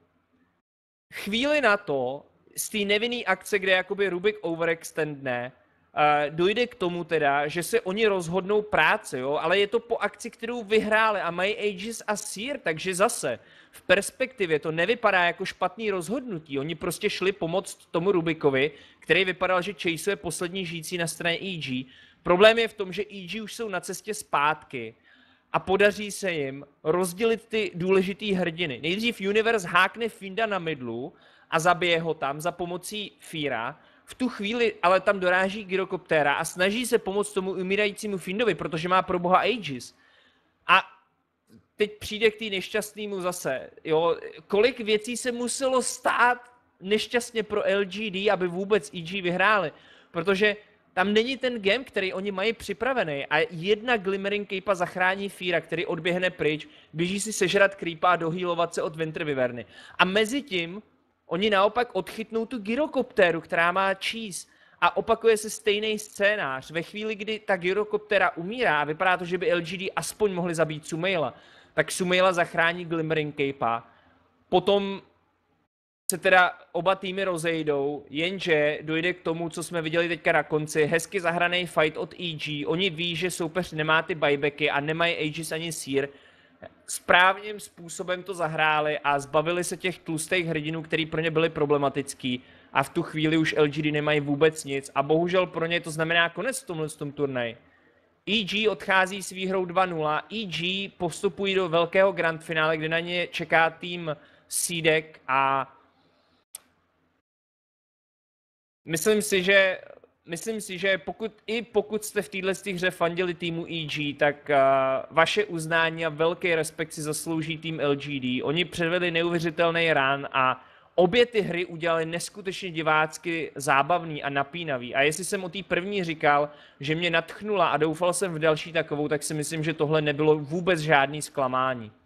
Chvíli na to, z té nevinné akce, kde jakoby Rubik overextendne, Uh, dojde k tomu teda, že se oni rozhodnou práce, jo, ale je to po akci, kterou vyhráli a mají Aegis a Seer, takže zase v perspektivě to nevypadá jako špatný rozhodnutí. Oni prostě šli pomoct tomu Rubikovi, který vypadal, že chaseuje poslední žijící na straně E G. Problém je v tom, že E G už jsou na cestě zpátky a podaří se jim rozdělit ty důležitý hrdiny. Nejdřív Universe hákne Fienda na midlu a zabije ho tam za pomocí Feara. V tu chvíli ale tam doráží gyrokoptéra a snaží se pomoct tomu umírajícímu Fiendovi, protože má pro boha Aegis. A teď přijde k té nešťastnému zase, jo, kolik věcí se muselo stát nešťastně pro L G D, aby vůbec E G vyhráli, protože tam není ten game, který oni mají připravený a jedna Glimmering Cape zachrání Feara, který odběhne pryč, běží si sežrat creepa a dohealovat se od Winter Wyverny. A mezi tím oni naopak odchytnou tu gyrokoptéru, která má cheese a opakuje se stejný scénář. Ve chvíli, kdy ta gyrokoptéra umírá a vypadá to, že by L G D aspoň mohli zabít Sumaila, tak Sumaila zachrání Glimmering Cape. Potom se teda oba týmy rozejdou, jenže dojde k tomu, co jsme viděli teďka na konci, hezky zahraný fight od E G. Oni ví, že soupeř nemá ty buybacky a nemají Aegis ani Seer. Správným způsobem to zahráli a zbavili se těch tlustých hrdinů, který pro ně byli problematický a v tu chvíli už L G D nemají vůbec nic a bohužel pro ně to znamená konec v tomhle tom turnaji. E G odchází s výhrou dva nula, E G postupují do velkého grand finále, kde na ně čeká tým Seedek a myslím si, že Myslím si, že pokud, i pokud jste v této hře fandili týmu E G, tak uh, vaše uznání a velký respekt si zaslouží tým L G D. Oni předvedli neuvěřitelný run a obě ty hry udělali neskutečně divácky zábavný a napínavý. A jestli jsem o té první říkal, že mě nadchnula a doufal jsem v další takovou, tak si myslím, že tohle nebylo vůbec žádný zklamání.